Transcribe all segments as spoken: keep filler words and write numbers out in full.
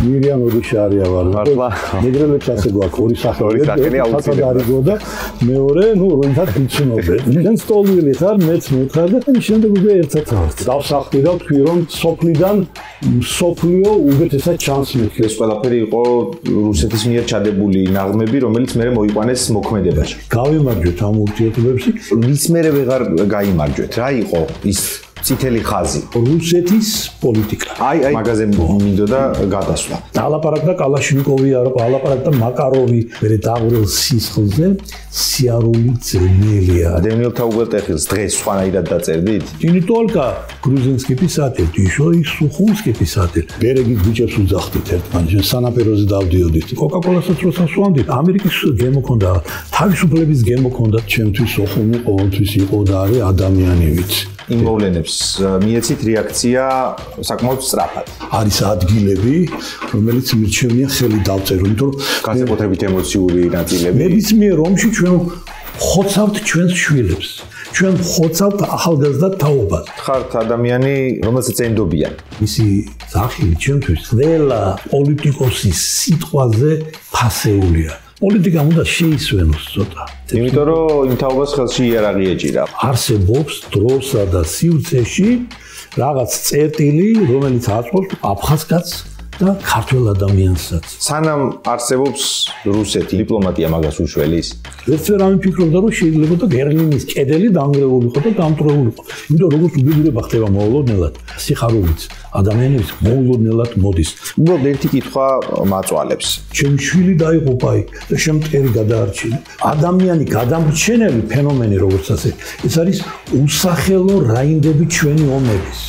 მირიან ოდიშარია ვარ. მეგრელებს ასე გვაქვს ორი სახელი. ხათა არიგო და მეორე, ნუ როინდაც ვიცნობენ. ჩვენ სტოლვილი ხარ, მეც მითხარ და შემდეგ უკვე ერთად ვართ. დავსახდი და ვთქვი რომ სოფლიდან სოფლიო უგეთესად ჩანს მიქეს. ეს ყველაფერი იყო რუსეთის მიერ ჩადებული ნაღმები, რომელიც მე მოიყვანეს მოქმედებაში. გავიმარჯვეთ ამ ურთიერთობებში. ვის მერე ვეღარ გაიმარჯვეთ. რა იყო ის წითელი ხაზი? რუსეთის პოლიტიკა. აი, აი, მაგაზე მინდოდა გადასვლა. დალაპარაკდა კალაშნიკოვი, ალაპარაკდა მაკაროვი, მერე დაღვრილ სისხლზე სიარული ძნელია. დენილთა უღელტეხილს დღეს სხვანაირად დაწერდით? Не только грузинский писатель, еще и сухумский писатель. Береги ბიჭებს უძახდით ერთმანეთს, სანაპიროზე დავდიოდით. კოკაკოლასაც როცა ვამდით, ამერიკის გემო ქონდა, თავისუფლების გემო ქონდა, ჩემთვის სოხუმი ყოველთვის იყო და არის ადამიანი ვიცი. იმ მოვლენებს მიეცით რეაქცია საკმაოდ სწრაფად. არის ადგილები, რომელიც მირჩევნია ხელი დავწერო, იმიტომ რომ განსაკუთრებით ემოციური ნაწილები. ნებისმიერ ომში ჩვენ ხოცავთ ჩვენს შვილებს. ჩვენ ხოცავთ ახალგაზრდა თაობას. ხართ ადამიანი, რომელსაც ენდობიან. მისი სახელი ჩვენთვის ყველა პოლიტიკოსის სიტყვაზე ფასეულია. პოლიტიკამ უნდა შეისვენოს ცოტა. იმიტომ რომ იმ თაობას ხელში იარაღი ეჭირა. არსებობს დროსა და სივრცეში რაღაც წერტილი, რომელიც აწყობს აფხაზკაცს და ქართველ ადამიანსაც. სანამ არსებობს რუსეთი, დიპლომატია მაგას უშველის. ერთ ვერ ამიფიქრობდა რომ შეიძლება და ბერლინის კედელი დანგრეულიყო და დამტრეულიყო. იმიტომ როგორც უბედურება ხდება მოულოდნელად, სიხარულიც ადამიანების მოულოდნელად მოდის. უბრალოდ ერთი კითხვა მაწვალებს. ჩემი შვილი დაიღუპა იქ და შემტერი გადაარჩინა. ადამიანი გადამრჩენელი ფენომენი როგორც ასე. ეს არის უსახელო რაინდები ჩვენი ომების.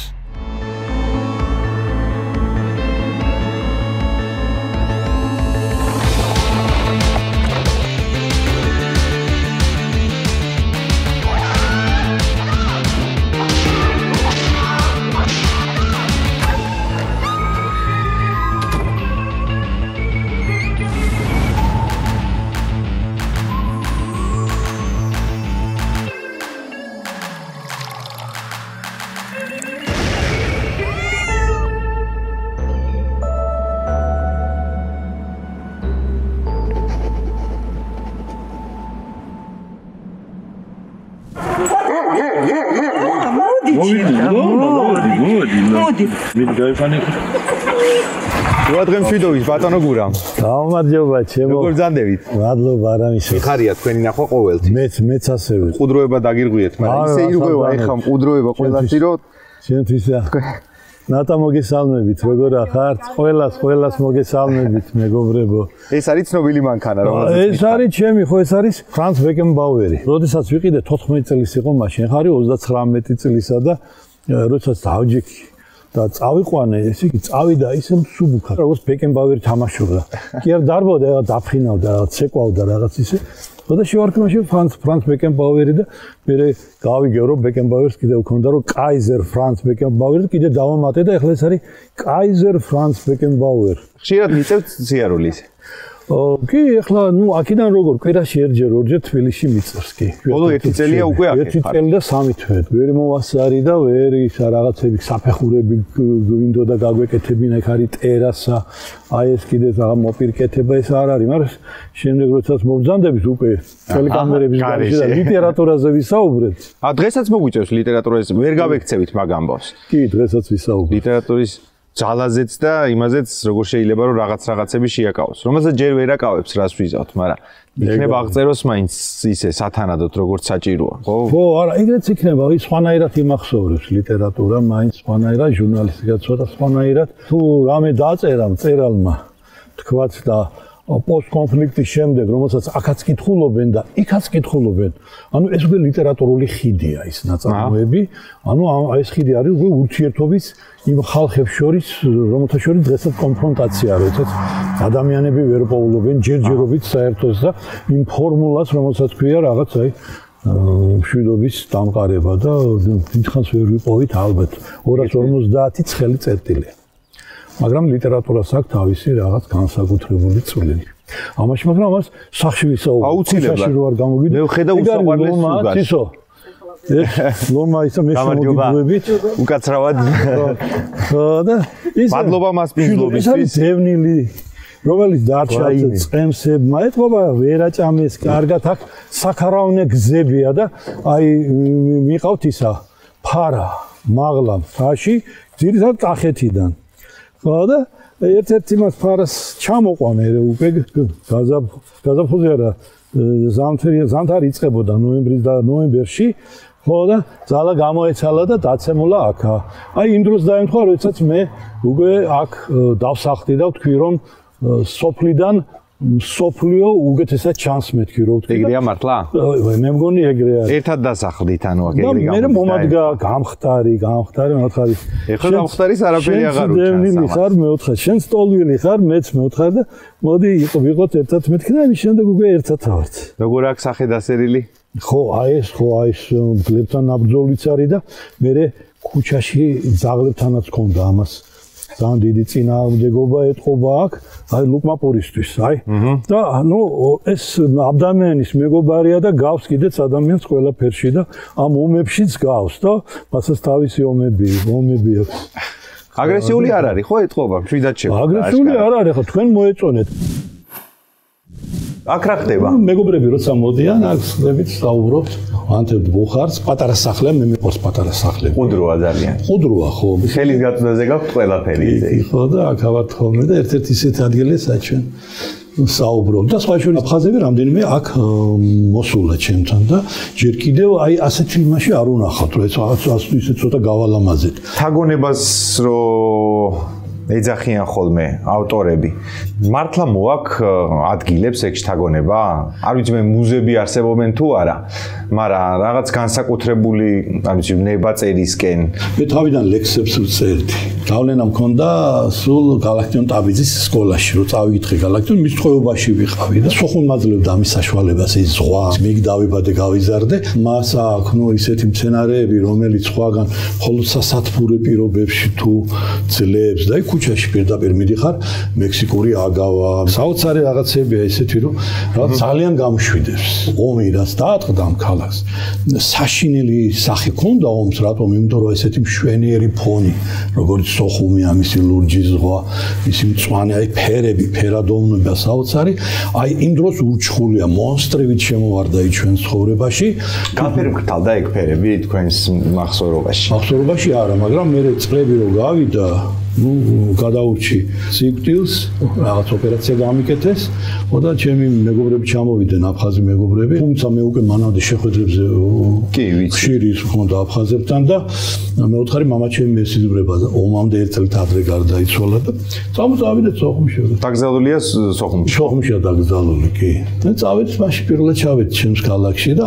როადღე მშვიდობით ბატონო გურამ. გამარჯობა ჩემო. როგორ ძანდებით? მადლობა არამისო. ხარია თქვენი ნახვა ყოველთვის. მეც მეც ასევე. მყუდროება დაგირღვიეთ, მაგრამ ისე ირღვევა ეხა მყუდროება ყველასი რომ ჩვენთვის ნატა მოგესალმებით, როგორ ახართ? ყველას ყველას მოგესალმებით, მეგობრებო. ეს არის ცნობილი მანქანა, რომელზეც ეს არის ჩემი, ხო ეს არის ფრანც ბეკენბაუერი. როდესაც ვიყიდე თოთხმეტი წლის იყო მაშინ, ხარი ოცდათხრამეტი წლისა და როდესაც დავჯექი და წავიყვანე, ესე იგი წავიდა ისე მსუბუქად, როგორც ბეკენბაუერი თამაშობდა. კი არ დარბოდა, ეხა დაფრინავდა, ცეკვავდა რაღაც ისე. და შევარქმევში ფრანც ფრანც ბეკენბაუერი და მე გავიგე რომ ბეკენბაუერს კიდევ ქონდა რომ კაიზერ ფრანც ბეკენბაუერი კიდე დავამატე და ეხლა ეს არის კაიზერ ფრანც ბეკენბაუერ. ხშირად მიწევთ ზიარულის. კი, ეხლა ნუ აქედან როგორ კვირაში ერთჯერ ორჯერ თბილისში მიწევს კი. ბოლო ერთი წელია უკვე აქ. ერთი წელი და სამი თვე. ვერ მოვასარი და ვერ ისა რაღაცები საფეხურები გვინდოდა გაგვეკეთებინა, ეგ არის ტერასა. აი ეს კიდე რაღაც მოპირკეთება ეს არ არის, მაგრამ შემდეგ როდესაც მოვძანდებით უკვე ტელეკამერების გარშე და ლიტერატურაზე ვისაუბრებთ. ა დღესაც მოგვიწევს ლიტერატურაზე, ვერ გავექცევით მაგ ამბავს. კი, დღესაც ვისაუბრებთ. ლიტერატურის ძალაზეც და იმაზეც როგორ შეიძლება რომ რაღაც რაღაცები შეაკავოს. რომელსაც ჯერ ვერ აკავებს, რას ვიზავთ, მაგრამ იქნება აღწეროს მაინც ისე სათანადოდ როგორც საჭიროა, ხო? ხო, არა, ეგრეც იქნება, ის სხვანაირად იმახსოვრებს ლიტერატურა, მაინც სხვანაირად ჟურნალისტიკა ცოტა სხვანაირად. თუ რამე დაწერა მწერალმა, თქვათ და პოსტკონფლიქტის შემდეგ, რომელსაც აქაც კითხულობენ და იქაც კითხულობენ. ანუ ეს უკვე ლიტერატურული ხიდია ის ნაწარმოები. ანუ ეს ხიდი არის უკვე ურთიერთობის იმ ხალხებს შორის, რომელთა შორის დღესაც კონფრონტაცია, როდესაც ადამიანები ვერ პოულობენ ჯერჯერობით საერთოს და იმ ფორმულას, რომელსაც ქვია რაღაც აი მშვიდობის დამყარება და დიდხანს ვერ ვიპოვით ალბათ ორას ორმოცდაათი ცხელი წერტილი. მაგრამ ლიტერატურას აქვს თავისი რაღაც განსაკუთრებული წვლილი. ამაში მაგრამ ამას სახში ვისაუბრებ. აუცილებლად. რო არ გამოგიდე. მე ვხედავ უსაყვარლეს სულგას. ლომა ისა მე შემოგიგვებით. უკაცრავად. ხო და ის მადლობა მას პინგლობისთვის. ძევნილი რომელიც დარჩა წემსებმა ეთყობა ვერაჭამეს კარგად აქ საქარავნე გზებია და აი მიყავთ ისა ფარა მაღლა ფაში ძირითადად კახეთიდან ხო და ერთ-ერთ იმას ფარას ჩამოყვა მე უკვე გაზაფხულზე არა ზამთარი ზამთარი იწყებოდა ნოემბრის და ნოემბერში ხო და ძალა გამოეცალა და დაცემულა აქა აი იმ დროს დაემთხვა როდესაც მე უკვე აქ დავსახლდი და ვთქვი რომ სოფლიდან სოფლიო უგეთესად ჩანს მეთქი რო ვთქვი. ეგრეა მართლა? მე მგონი ეგრეა. ერთად დასახლდით ანუ აქ ეგრე გამხდარი. მე მომადგა გამხდარი, გამხდარი მოთხარი. ეხლა გამხდარის არაფერი აღარ უჩანს. დევნილი ხარ, მეოთხე, შენ სტოლვილი ხარ, მეც მეოთხე და მოდი ვიყოთ ერთად მეთქი და მის შემდეგ უკვე ერთად ვართ. როგორ აქვს სახე დასერილი? ხო, აი ეს, ხო, აი ეს გლებთან ნაბრძოლიც არის და მე ქუჩაში ძაღლებთანაც ქონდა ამას. ძალიან დიდი წინააღმდეგობა ეთყობა აქ, აი ლუკმაპურისთვის, აი. და ნუ ეს ადამიანის მეგობარია და გავს კიდეც ადამიანს ყველაფერში და ამ ომებშიც გავს და მასაც თავისი ომები, ომები აქვს. აგრესიული არ არის, ხო ეთყობა, მშვიდად შეხვდა. აგრესიული არ არის, ხო თქვენ მოეწონეთ. აქ რა ხდება? მეგობრები როცა მოდიან, აქ ხდებით საუბრობთ, ანთებთ ბუხარს, პატარა სახლია, მე მიყვარს პატარა სახლი. ყუდროა ძალიან. ყუდროა, ხო. ხელის გაწმენდაზე გაქვთ ყველაფერი ესე. ხო და აქ ავართ ხოლმე და ერთ-ერთი ისეთ ადგილია, სადაც ჩვენ საუბრობთ და სხვა ჩვენ აფხაზები რამდენიმე აქ მოსულა ჩემთან და ჯერ კიდევ აი ასეთ იმაში არ უნახავთ, რომ ეს ისე ცოტა გავალამაზეთ. თაგონებას რო ეძახიან ხოლმე ავტორები. მართლა მოაქვს ადგილებს ეგ შთაგონება? არ ვიცი მე მუზეები არსებობენ თუ არა, მაგრამ რაღაც განსაკუთრებული, არ ვიცი, ნებაწერისკენ. მე თავიდან ლექსებს ვწერდი. გავლენა მქონდა სულ გალაქტიონ ტაბიძის სკოლაში, რომ წავიკითხე გალაქტიონ, მის ცხოვრებაში ვიყავი და სოხუმაძლევდა ამის საშუალებას ის ზღვა. მე დავიბადე, გავიზარდე, მას აქვს ნუ ისეთი მცენარეები, რომელიც სხვაგან მხოლოდ სასათბურე პირობებში თუ ძლებს და ქუჩაში პირდაპირ მიდიხარ, მექსიკური აგავა, საოცარი რაღაცებია ესეთი, რომ რაღაც ძალიან გამშვიდებს. ომი რაც დაატყდა ამ ქალაქს. საშინელი სახე ქონდა ომს, რატომ? იმიტომ რომ ესეთი მშვენიერი ფონი, როგორც სოხუმი, ამისი ლურჯი ზღვა, ისი მწვანე აი ფერები, ფერადოვნება საოცარი, აი იმ დროს ურჩხულია, მონსტრებით შემოვარდა ის ჩვენ ცხოვრებაში. გაფერმგთავდა ეგ ფერები თქვენს მახსოვრობაში? მახსოვრობაში არა, მაგრამ მე წლები რო გავიდა ну, გადაურჩი სიკვდილს, რაღაც ოპერაცია გამიკეთეს, და ჩემი მეგობრები ჩამოვიდნენ, აფხაზი მეგობრები, თუმცა მე უკვე მანამდე შეხვედრებზე კი ვიცი, ხშირი მქონდა აფხაზებთან და მეოთხარი მამა ჩემი მესიძვრება ომამდე ერთ წელით ადრე გარდაიცვალა და წამოწავიდეთ სოხუმში. დაკრძალულია სოხუმში? სოხუმშია დაკრძალული, კი. და წავედით მაშინ პირველად ჩავედით ჩემს ქალაქში და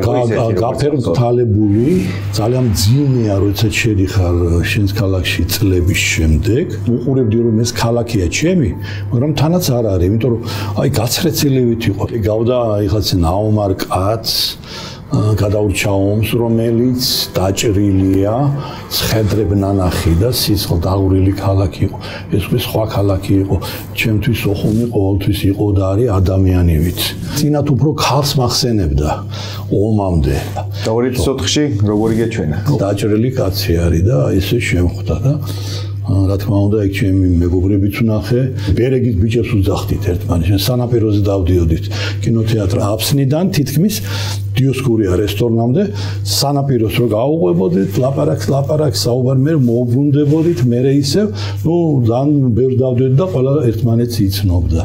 გაფერმგთალებული, ძალიან მძიმეა, როდესაც შედიხარ შენს ქალაქში წლების შემდეგ, უყურებდი რომ ეს ქალაქია ჩემი, მაგრამ თანაც არ არის, იმიტომ რომ აი გაცრეცილივით იყო. გავდა იღაც ნაომარ კაცს, გადაურჩა ომს, რომელიც დაჭრილია, ცხედრებ ნანახი და სისხლ დაღვრილი ქალაქი იყო. ეს უკვე სხვა ქალაქი იყო. ჩემთვის სოხუმი ყოველთვის იყო და არის ადამიანივით. წინათ უფრო ხალხს მახსენებდა ომამდე. და ორი ათას ოთხში როგორი გეჩვენა? დაჭრილი კაცი არის და ესე შემხვდა და რა თქმა უნდა, ეგ ჩემი მეგობრებიც ვნახე. ბერეგის ბიჭებს ვძახდით ერთმანეთს, სანაპიროზე დავდიოდით კინოთეატრ აფსნიდან თითქმის დიოსკურია რესტორნამდე, სანაპიროს რო გავუყვებოდით, ლაპარაკს, ლაპარაკს, საუბარ მე მოვბრუნდებოდით, მე ისევ, ნუ ძალიან ბევრს დავდიოდით და ყველა ერთმანეთს იცნობდა.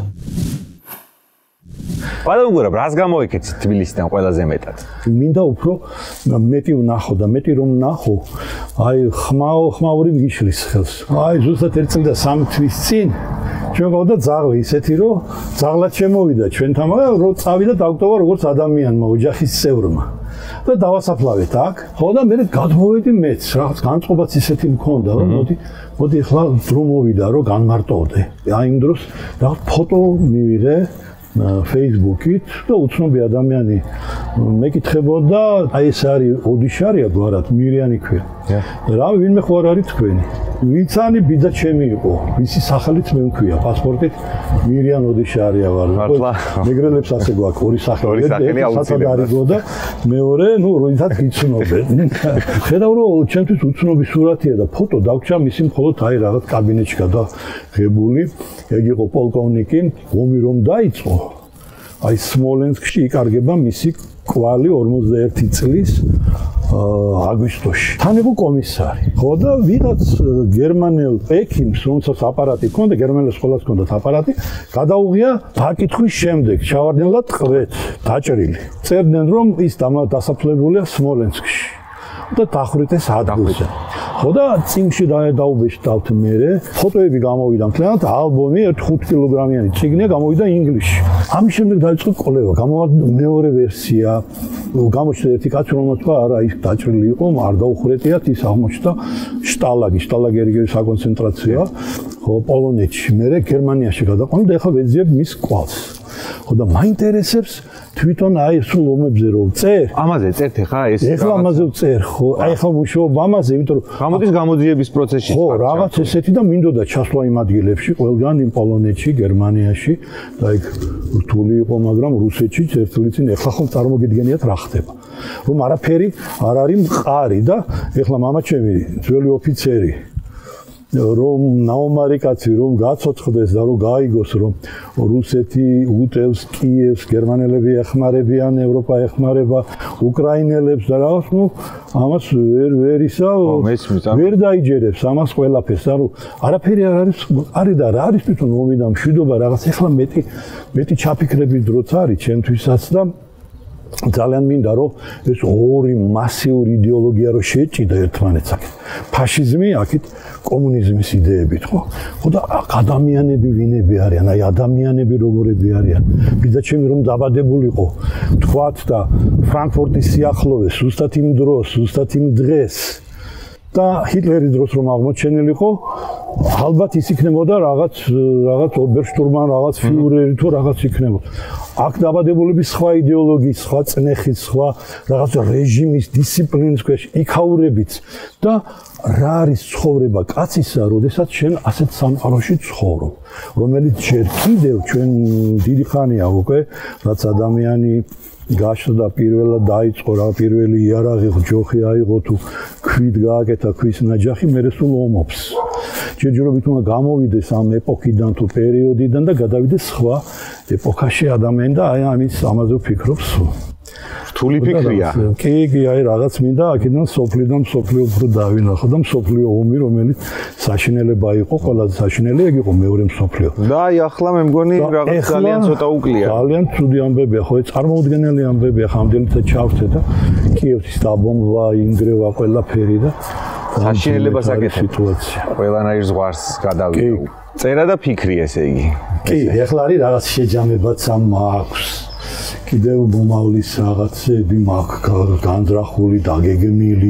ყველამ რას გამოიქეცით თბილისიდან ყველაზე მეტად? მინდა უფრო მეტი ვნახო და მეტი რომ ვნახო, აი ხმაო ხმაური მიშლის ხელს. აი ზუსტად ერთ წელი და სამი თვის წინ ჩვენ გავდა ძაღლი ისეთი რომ ძაღლად შემოვიდა ჩვენთან, მაგრამ რო წავიდა დაგვტოვა როგორც ადამიანმა, ოჯახის წევრმა. და დავასაფლავეთ აქ. ხო და მე გადმოვედი მეც, რაღაც განწყობაც ისეთი მქონდა, რომ მოდი მოდი ახლა დრო მოვიდა რომ განმარტოვდე. აი იმ დროს რაღაც ფოტო მივიღე Facebook-ით და უცნობი ადამიანი მეკითხებოდა, აი ეს არის ოდიშარია გვარად, მირიანი ქვია. რა ვინმე ხო არ არის თქვენი? მიცანი ბიძა ჩემი იყო, მისი სახელიც მე მქვია, პასპორტით მირიან ოდიშარია ვარ. მეგრელებს ასე გვაქვს ორი სახელი, ერთი არიგო და მეორე, ნუ როდესაც გიცნობენ. ხედავ რომ ჩემთვის უცნობი სურათია და ფოტო დაგვრჩა მისი მხოლოდ აი რაღაც კაბინეტში გადაღებული, ეგ იყო პოლკოვნიკი, ომი რომ დაიწყო. აი სმოლენსკში იკარგება მისი კვალი ორმოცდაერთი წლის აგვისტოში. თან იყო კომისარი. ხო და ვიღაც გერმანელ ექიმს, რომელსაც აპარატი ჰქონდა, გერმანელს ყველას ჰქონდათ აპარატი, გადაუღია დაკითხვის შემდეგ, ჩავარდნელა ტყვეთ, დაჭრილი. წერდნენ რომ ის დასაფლებულია სმოლენსკში. და დახვრიტეს ადგილზე. ხო და წიგნში დაუბეჭდავთ მე, ფოტოები გამოვიდა მთლიანად, ალბომი ხუთ კილოგრამიანი წიგნია გამოვიდა ინგლისში. ამის შემდეგ დაიწყო კოლევა, გამოვიდა მეორე ვერსია. გამოჩნდა ერთი კაცი, რომელსაც თქვა, არა, ის დაჭრილი იყო, არ დაუხრეტიათ, ის აღმოჩნდა შტალაგი, შტალაგი რეგიონის საკონცენტრაციო, ხო, პოლონეთში, მე გერმანიაში გადაყვანილ და ეხლა ვეძიებ მის კვალს. ხო და მაინტერესებს თვითონ აი სულ ომებზე რომ წერ. ამაზე წერთ ხა ეს? ეხლა ამაზე წერ, ხო, აი ხა მუშაობ ამაზე, იმიტომ რომ გამოდის გამოძიების პროცესში. ხო, რაღაც ესეთი და მინდოდა ჩასვლა იმ ადგილებში, ყველგან იმ პოლონეთში, გერმანიაში და იქ რთული იყო, მაგრამ რუსეთში ერთ წლით ეხლა ხომ წარმოგიდგენიათ რა ხდება. რომ არაფერი არ არის მყარი და ეხლა მამაჩემი ძველი ოფიცერი რომ ნაომარი კაცი რომ გაცოცხლდეს და რომ გაიგოს რომ რუსეთი უტევს კიევს, გერმანელები ეხმარებიან, ევროპა ეხმარება უკრაინელებს და რაღაც, ნუ ამას ვერ ვერ ისა ვერ დაიჯერებს ამას ყველაფერს, ანუ არაფერი არ არის, არის და რა არის თვითონ ომი და მშვიდობა რაღაც, ეხლა მეტი მეტი ჩაფიქრების დროც არის ჩემთვისაც და ძალიან მინდა რომ ეს ორი მასიური იდეოლოგია რო შეჭიდა ერთმანეთს აქ. ფაშიზმი, აქეთ კომუნიზმის იდეებით, ხო? ხო და ადამიანები ვინები არიან, აი ადამიანები როგორები არიან. ბიძა ჩემი რომ დაბადებულიყო, თქვათ და ფრანკფურტის სიახლოვეს, ზუსტად იმ დროს, ზუსტად იმ დღეს და ჰიტლერის დროს რომ აღმოჩენილიყო, ალბათ ის იქნებოდა რაღაც რაღაც ობერშტურმან, რაღაც ფიურერი თუ რაღაც იქნებოდა. აქ დაბადებულების სხვა იდეოლოგიის, სხვა წნეხის, სხვა რაღაც რეჟიმის, დისციპლინის ქვეშ იქაურებით და რა არის ცხოვრება კაცისა, როდესაც შენ ასეთ სამყაროში ცხოვრობ, რომელიც ჯერ კიდევ ჩვენ დიდი ხანია უკვე, რაც ადამიანი გაშდა პირველად დაიწყო რა პირველი იარაღი ჯოხი აიღო თუ ქვით გააკეთა ქვის ნაჯახი, მერე სულ ომობს. ჯერჯერობით უნდა გამოვიდეს ამ ეპოქიდან თუ პერიოდიდან და გადავიდეს სხვა ეპოქაში ადამიანი და აი ამის ამაზე ვფიქრობს. რთული ფიქრია. კი, კი, აი რაღაც მინდა აქედან სოფლიდან სოფლიო უფრო დავინახო და სოფლიო ომი, რომელიც საშინელება იყო, ყველაზე საშინელი ეგ იყო მეორე მსოფლიო. და აი ახლა მე მგონი რაღაც ძალიან ცოტა უკლია. ძალიან ცუდი ამბებია, ხო, ეს წარმოუდგენელი ამბებია, ხამდელიც ჩავწე და კიევის დაბომბვა, ინგრევა ყველაფერი და საშინელებას აკეთებ სიტუაცია. ყველანაირ ზღვარს გადავიდა. წერა და ფიქრი ესე იგი. კი, ახლა არის რაღაც შეჯამებაც ამ აქვს. კიდევ მომავლის რაღაცები მაქვს განძრახული, დაგეგმილი.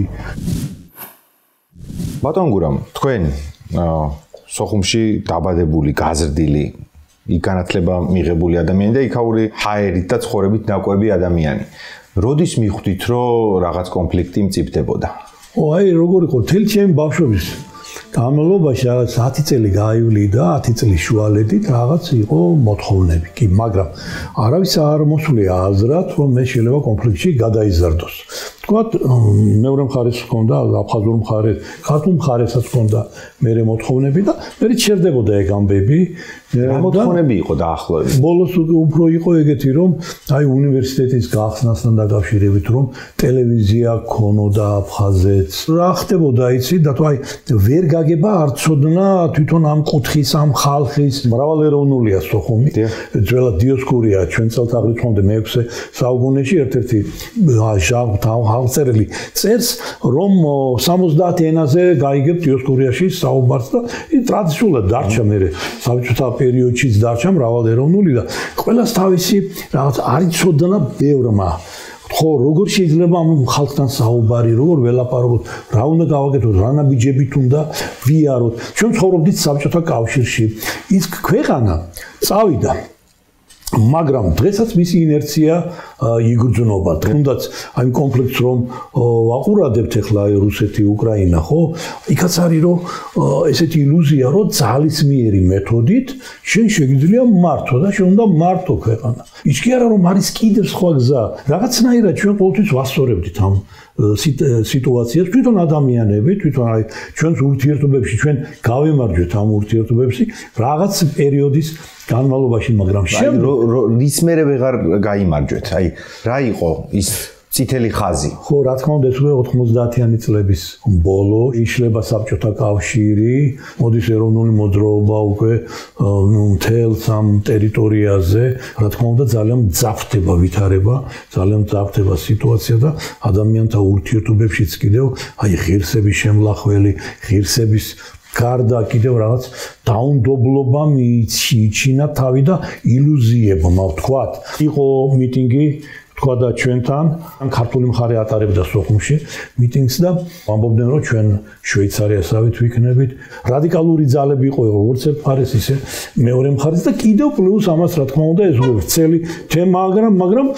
ბატონ გურამ, თქვენ სოხუმში დაბადებული, გაზრდილი, იქ განათლება მიღებული ადამიანი და იქაური ჰაერით და ცხოვრებით ნაკვები ადამიანი. როდის მიხვდით, რომ რაღაც კონფლიქტი მწიფდებოდა? ო, აი, როგორ იყო, თელი ჩემი ბავშვობის განმავლობაში რაღაც ათი წელი გაივლი და ათი წლის შუალედით რაღაც იყო მოთხოვნები. კი, მაგრამ არავის არ მოსვლია აზრად, რომ მე შეიძლება კონფლიქტში გადაიზარდოს. თქვათ, მეორე მხარეს ჰქონდა, აფხაზურ მხარეს, ქართულ მხარესაც ჰქონდა მერე მოთხოვნები და მერე ჩერდებოდა ეგ ამბები. რა მოთხოვნები იყო დაახლოებით? ბოლოს უფრო იყო ეგეთი, რომ აი უნივერსიტეტის გახსნასთან დაკავშირებით, რომ ტელევიზია ქონოდა აფხაზეთს. რა ხდებოდა იცი და თუ აი ვერ გაგება არ ცოდნა თვითონ ამ კუთხის, ამ ხალხის მრავალეროვნულია სოხუმი. ძველად დიოსკურია ჩვენ წელთაღრიცხვამდე მეექვსე საუკუნეში ერთ-ერთი აღწერილი წერს, რომ სამოცდაათი ენაზე გაიგებ დიოსკურიაში საუბარს და ის ტრადიციულად დარჩა მერე საბჭოთა პერიოდშიც დარჩა მრავალეროვნული და ყველას თავისი რაღაც არიცოდნა ბევრმა. ხო, როგორ შეიძლება ამ ხალხთან საუბარი, როგორ ველაპარაკოთ, რა უნდა გავაკეთოთ, რა ნაბიჯებით უნდა ვიაროთ. ჩვენ ცხოვრობდით საბჭოთა კავშირში. ის ქვეყანა წავიდა მაგრამ დღესაც მისი ინერცია იგრძნობა. თუნდაც აი კონფლიქტს რომ ვაყურებთ ახლა რუსეთი, უკრაინა, ხო? იქაც არის რომ ესეთი ილუზია, რომ ძალისმიერი მეთოდით შენ შეგიძლია მართო და შენ უნდა მართო ქვეყანა. ის კი არა რომ არის კიდევ სხვა გზა. რაღაცნაირად ჩვენ ყოველთვის ვასწორებდით ამ სიტუაციას, თვითონ ადამიანები, თვითონ აი ჩვენს ურთიერთობებში, ჩვენ გავემარჯვეთ ამ ურთიერთობებში რაღაც პერიოდის განმავლობაში, მაგრამ შემდგომ რის მერე ვეღარ გაიმარჯვეთ. აი, რა იყო ის წითელი ხაზი? ხო, რა თქმა უნდა, ეს უკვე ოთხმოცდაათიანი წლების ბოლო, იშლება საბჭოთა კავშირი, მოდის ეროვნული მოძრაობა უკვე ნუ მთელს ამ ტერიტორიაზე, რა თქმა უნდა, ძალიან მძაფრდება ვითარება, ძალიან მძაფრდება სიტუაცია და ადამიანთა ურთიერთობებშიც კიდევ აი ღირსების შემლახველი, ღირსების გარდა კიდევ რაღაც დაუნდობლობა მიიჩინა თავი და ილუზიებმა ვთქვათ. იყო მიტინგი თქვა და ჩვენთან ქართული მხარე ატარებდა სოხუმში მიტინგს და ამბობდნენ რომ ჩვენ შვეიცარიასავით ვიქნებით. რადიკალური ძალები იყო როგორც ერთ მხარეს ისე მეორე მხარეს და კიდევ პლუს ამას რა თქმა უნდა ეს ვრცელი თემა, მაგრამ მაგრამ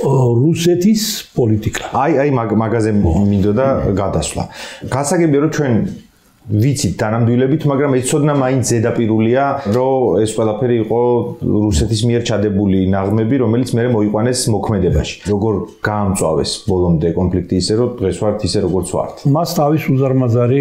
რუსეთის პოლიტიკა. აი აი მაგაზე მინდოდა გადასვლა. გასაგებია რომ ჩვენ ვიცით თანამდებობით, მაგრამ ეცოდნა მაინც ზედაპირულია, რომ ეს ყველაფერი იყო რუსეთის მიერ ჩადებული ნაღმები, რომელიც მერე მოიყვანეს მოქმედებაში. როგორ გაამწვავეს ბოლომდე კონფლიქტი ისე, რომ დღეს ვართ ისე როგორც ვართ. მას თავის უზარმაზარი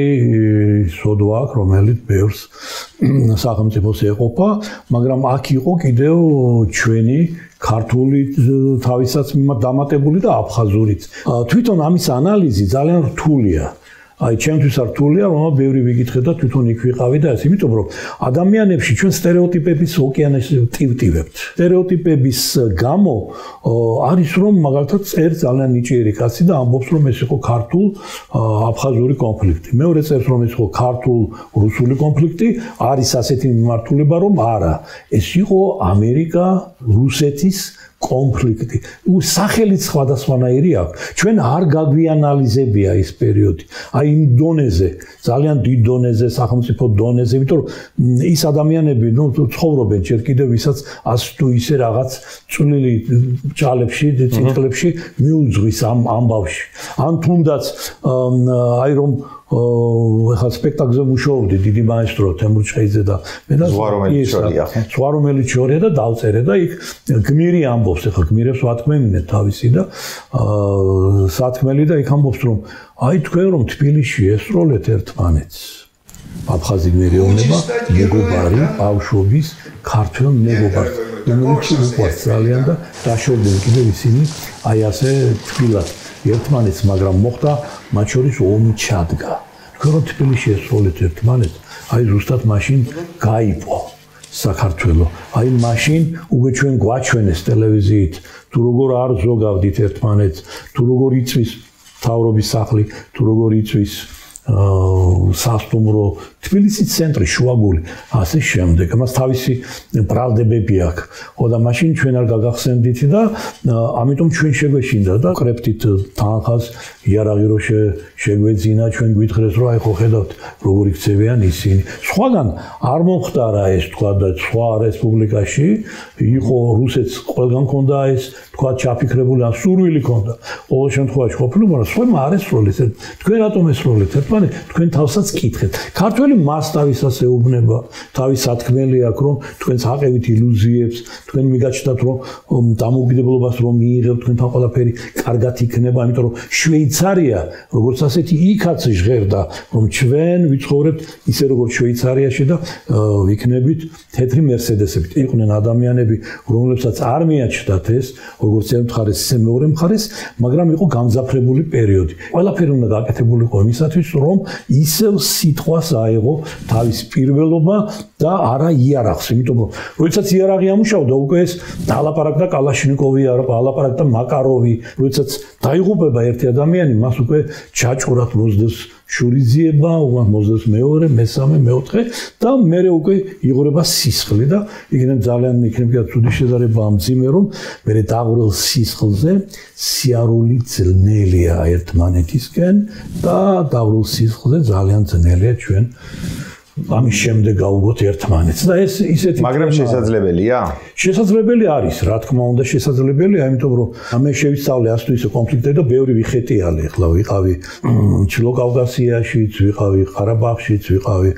სოდვა აქვს, რომელიც ბევრს სახელმწიფოს ეყოფა, მაგრამ აქ იყო კიდევ ჩვენი ქართული თავისაც დამატებული და აფხაზურიც. თვითონ ამის ანალიზი ძალიან რთულია. აი ჩემთვის რთულია რომ ბევრი ვიკითხე და თვითონ იქ ვიყავი და ეს იმიტომ რომ ადამიანებში ჩვენ სტერეოტიპების ოკეანეს ტივტივებთ. სტერეოტიპების გამო არის რომ მაგალითად წერს ძალიან ნიჭიერი კაცი და ამბობს რომ ეს იყო ქართულ აფხაზური კონფლიქტი. მეორე წერს რომ ეს იყო ქართულ რუსული კონფლიქტი, არის ასეთი მიმართულება რომ არა, ეს იყო ამერიკა რუსეთის კონფლიქტი. სახელით სხვადასხვანაირი აქვს. ჩვენ არ გაგვიანალიზებია ის პერიოდი. აი იმ დონეზე, ძალიან დიდ დონეზე, სახელმწიფო დონეზე, იმიტომ რომ ის ადამიანები, ნუ ცხოვრობენ ჯერ კიდევ ვისაც ასე თუ ისე რაღაც წვლილი ჭალებში, წითლებში მიუძღვის ამ ამბავში. ან თუნდაც აი რომ ეხლა სპექტაკლზე მუშაობდი დიდი მაესტრო თემურ ჩხეიძე და მე და ზვარომელი ჩორია და დავწერე და იქ გმირი ამბობს, ეხლა გმირებს ვათქმევინეთ თავისი და სათქმელი და იქ ამბობს რომ აი თქვენ რომ თბილისში ესროლეთ ერთმანეთს აფხაზი გმირეოვნება მეგობარი ბავშვობის ქართველ მეგობარს რომელიც უყვარს ძალიან და დაშორდნენ კიდევ ისინი აი ასე თბილად ერთმანეთს, მაგრამ მოხდა მათ შორის ომი ჩადგა. თქვენ რომ თბილისში ესროლეთ ერთმანეთს, აი ზუსტად მაშინ გაიპო საქართველო. აი მაშინ უკვე ჩვენ გვაჩვენეს ტელევიზიით, თუ როგორ არ ზოგავდით ერთმანეთს, თუ როგორ იწვის მთავრობის სახლი, თუ როგორ იწვის სასტუმრო, თბილისის ცენტრი, შუაგული, ასე შემდეგ. მას თავისი ბრალდებები აქვს. ხო და მაშინ ჩვენ არ გაგახსენდით და ამიტომ ჩვენ შეგვეშინდა და ყრებდით თანხას, იარაღი რო შეგვეძინა, ჩვენ გვითხრეს რომ აი ხო ხედავთ როგორ იქცევიან ისინი. სხვაგან არ მომხდარა ეს თქვა და სხვა რესპუბლიკაში იყო რუსეთს ყველგან ქონდა ეს თქვა ჩაფიქრებული ან სურვილი ქონდა. ყოველ შემთხვევაში ყოფილა, მაგრამ სხვა არ ესროლეთ. თქვენ რატომ ესროლეთ? ერთმანეთს თქვენ თავსაც კითხეთ. ქართველი მას თავისას ეუბნება, თავის სათქმელი აქვს რომ თქვენს აყევით ილუზიებს, თქვენ მიგაჩნდათ რომ დამოუკიდებლობას რომ მიიღებთ, თქვენთან ყველაფერი კარგად იქნება, იმიტომ რომ შვეიცარია როგორც ასეთი იქაც ჟღერდა, რომ ჩვენ ვიცხოვრებთ ისე როგორც შვეიცარიაში და ვიქნებით თეთრი მერსედესებით. იყვნენ ადამიანები, რომლებსაც არ მიაჩნდათ ეს, როგორც ერთ მხარეს, ისე მეორე მხარეს, მაგრამ იყო გამძაფრებული პერიოდი. ყველაფერი უნდა გაკეთებულიყო იმისათვის, რომ ისევ სიტყვას აეღო თავის პირველობა და არა იარაღს, იმიტომ რომ როდესაც იარაღი ამუშავდა, უკვე ეს ალაპარაკდა კალაშნიკოვი, ალაპარაკდა მაკაროვი, როდესაც დაიღუპება ერთი ადამიანი, მას უკვე ჩაჭყურათ მოსდევს შურიძიება, მოსდევს მეორე, მესამე, მეოთხე და მერე უკვე იღურება სისხლი და იქნებ ძალიან იქნებია ცუდი შედარება ამ ძიმე რომ მერე დაღვრილ სისხლზე სიარული ძნელია ერთმანეთისკენ და დაღვრილ სისხლზე ძალიან ძნელია ჩვენ ამის შემდეგ გავუგოთ ერთმანეთს და ეს ისეთი მაგრამ შესაძლებელია? შესაძლებელი არის, რა თქმა უნდა შესაძლებელია, იმიტომ რომ მე შევისწავლე ასე თუ ისე კონფლიქტები და ბევრი ვიხეტიალე, ახლა ვიყავი ჩილო კავკასიაშიც, ვიყავი ყარაბაღშიც, ვიყავი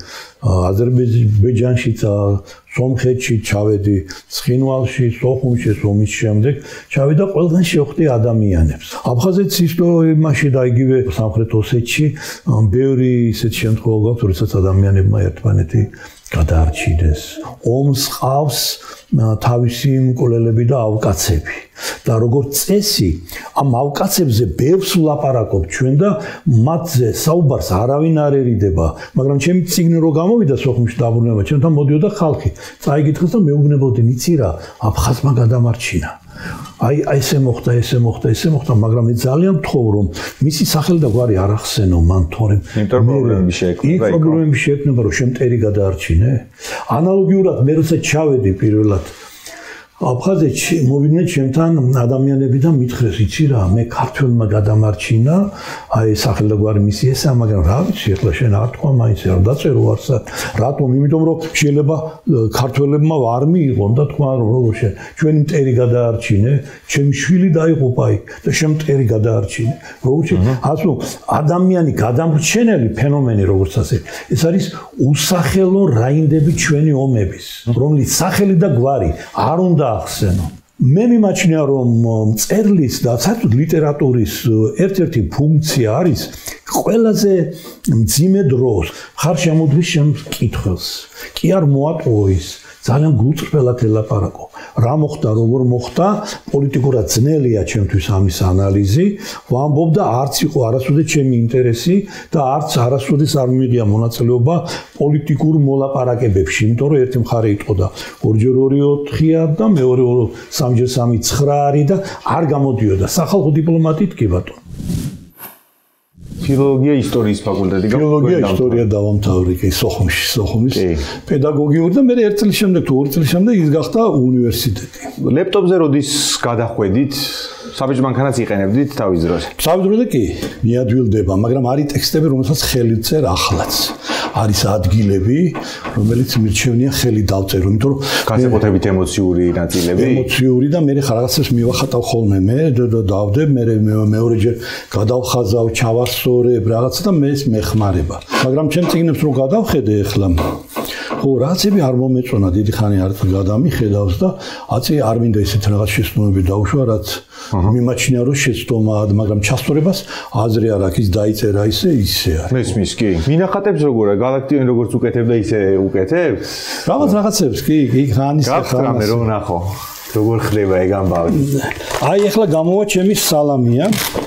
აზერბაიჯანშიც, სომხეთში ჩავედი, ცხინვალში, სოხუმში, ომის შემდეგ ჩავედი და ყველგან შევხვდი ადამიანებს. აფხაზეთის ისტორიაში და იგივე სამხრეთ ოსეთში ბევრი ისეთი შემთხვევა გვაქვს, როდესაც ადამიანებმა ერთმანეთი გადაარჩინეს. ომს ყავს თავისი მკვლელები და ავკაცები. და როგორც წესი, ამ ავკაცებზე ბევრს ვლაპარაკობ ჩვენ და მათზე საუბარს არავინ არ ერიდება, მაგრამ ჩემი წიგნი რო გამოვიდა სოხუმში დაბრუნება, ჩემთან მოდიოდა ხალხი, წაიგითხეს და მეუბნებოდნენ, იცი რა, აფხაზმა გადამარჩინა. აი აი ესე მოხდა, ესე მოხდა, ესე მოხდა, მაგრამ მე ძალიან ვთხოვ რომ მისი სახელი და გვარი არ ახსენო მან, თორემ იმიტომ პრობლემები შეექმნება იქ პრობლემები შეექმნება რომ შენ მტერი გადაარჩინე. ანალოგიურად მე როცა ჩავედი პირველად აფხაზეთში მოვიდნენ ჩემთან ადამიანები და მითხრეს, იცი რა, მე ქართველმა გადამარჩინა, აი სახელი და გვარი მისი ესაა, მაგრამ რა ვიცი, ახლა შენ არ თქვა მაინც არ დაწერო არსად. რატომ? იმიტომ რომ შეიძლება ქართველებმა არ მიიღონ და თქვა რომ როგორ შენ ჩვენი მტერი გადაარჩინე, ჩემი შვილი დაიღუპა იქ და შენ მტერი გადაარჩინე. როგორ შე ასე ადამიანი გადამრჩენელი ფენომენი როგორც ასე. ეს არის უსახელო რაინდები ჩვენი ომების, რომლის სახელი და გვარი არ უნდა ახსენო. მე მიმაჩნია რომ მწერლის და საერთოდ ლიტერატურის ერთ-ერთი ფუნქცია არის ყველაზე მძიმე დროს ხარ შემოდრის შენ კითხვას. კი არ მოატყუის, ძალიან გულწრფელად ელაპარაკო. რა მოხდა, როგორ მოხდა, პოლიტიკურად ძნელია ჩემთვის ამის ანალიზი. ვამბობ და არც იყო არასოდეს ჩემი ინტერესი და არც არასოდეს არ მიიღია მონაწილეობა პოლიტიკურ მოლაპარაკებებში, იმიტომ რომ ერთი მხარე იტყოდა ორჯერ ორი ოთხია და მეორე სამჯერ სამი ცხრა არის და არ გამოდიოდა სახალხო დიპლომატით კი ბატონო. ფილოლოგია ისტორიის ფაკულტეტი ფილოლოგია ისტორია დავამთავრე კი სოხუმში სოხუმის პედაგოგიური და მე ერთ წლის შემდეგ თუ ორი წლის შემდეგ ის გახდა უნივერსიტეტი. ლეპტოპზე როდის გადახვედით? საბჭოთა მანქანაც იყენებდით თავის დროს? საბჭოთა კი მიადვილდება, მაგრამ არის ტექსტები, რომელსაც ხელი წერ ახლაც. არის ადგილები, რომელიც მირჩევნია ხელი დავწერო, იმიტომ რომ განსაკუთრებით ემოციური ნაწილები. ემოციური და მე ხარ რაღაცას მივახატავ ხოლმე მე და დავდებ, მე მეორეჯერ გადავხაზავ, ჩავასწორებ რაღაცა და მე ეს მეხმარება. მაგრამ ჩემ წიგნებს რო გადავხედე ახლა ხო რაღაცები არ მომეწონა, დიდი ხანი არ გადამიხედავს და აცი არ მინდა ისეთ რაღაც შეცდომები დავუშვა, რაც მიმაჩნია რომ შეცდომაა, მაგრამ ჩასწორებას აზრი არ აქვს, ის დაიწერა ისე ისე არის. მესმის კი. მინახატებს როგორა galaktion როგორც უკეთებდა ისე უკეთებს? რაღაც რაღაცებს კი, კი ხანის ხანს რომ ნახო. როგორ ხდება ეგ ამბავი? აი ახლა გამოვა ჩემი სალამია.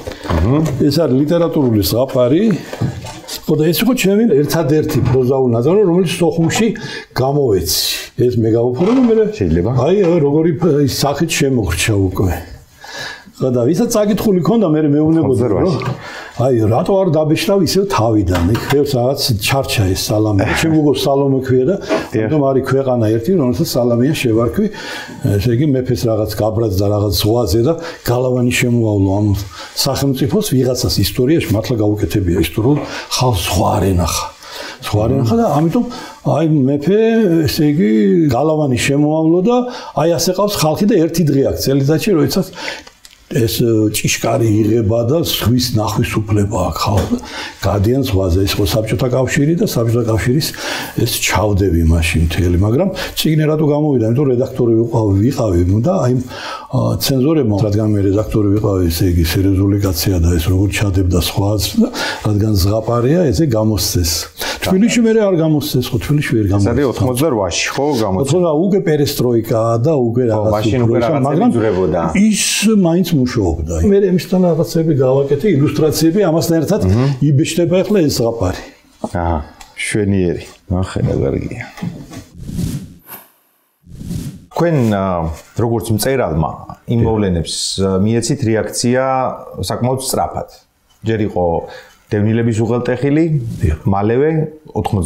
ეს არის ლიტერატურული ზღაპარი. ხო და ეს იყო ჩემი ერთადერთი პროზაული ნაწარმოები, რომელიც სოხუმში გამოვეცი. ეს მე გავუფორე და მე შეიძლება. აი როგორი სახით შემოგრჩა უკვე. ხო და ვისაც წაკითხული ქონდა მე მეუბნებოდი რომ აი რატო არ დაბეშრავ ისევ თავიდან. იქ ხევს რაღაც ჩარჩა ეს სალამია. ჩემ გოგოს სალომე ქვია და თუმცა არის ქვეყანა ერთი, რომელსაც სალამია შევარქვი. ესე იგი მეფეს რაღაც გაბრაც და რაღაც ზღვაზე და გალავანი შემოავლო ამ სახელმწიფოს ვიღაცას ისტორიაში მართლა გაუკეთებია ისტორიულ ხალხს სხვა არ ენახა. სხვა არ ენახა და ამიტომ აი მეფე ესე იგი გალავანი შემოავლო და აი ასე ყავს ხალხი და ერთი დღე აქვს წელიწადში, როდესაც ეს ჭიშკარი იღება და ზღვის ნახვის უფლება აქვს ხალხს. გადიან ზღვაზე, ეს ხო საბჭოთა კავშირი და საბჭოთა კავშირის ეს ჩავდები მაშინ მთელი, მაგრამ წიგნი რატო გამოვიდა? იმიტომ რომ რედაქტორი ვიყავი და აი ცენზორებმა, რადგან მე რედაქტორი ვიყავი, ესე იგი სერიოზული კაცია და ეს როგორ ჩადებდა სხვაც და რადგან ზღაპარია, ესე გამოსცეს. თბილისში მე არ გამოსცეს, ხო თბილისში ვერ გამოსცეს. ეს არის ოცდაოთხმოცდაოთხში, ხო გამოსცეს. ხო, უკვე პერესტროიკაა და უკვე რაღაც მაშინ უკვე რაღაცები ძვრებოდა. ის მაინც მუშაობდა. მე ამისთან რაღაცები გავაკეთე, ილუსტრაციები, ამასთან ერთად იბეჭდება ახლა ეს ზღაპარი. აჰა, შვენიერი. ნახე რა კარგია. თქვენ როგორც მწერალმა იმ მოვლენებს მიეცით რეაქცია საკმაოდ სწრაფად. ჯერ იყო დევნილების უღელტეხილი, მალევე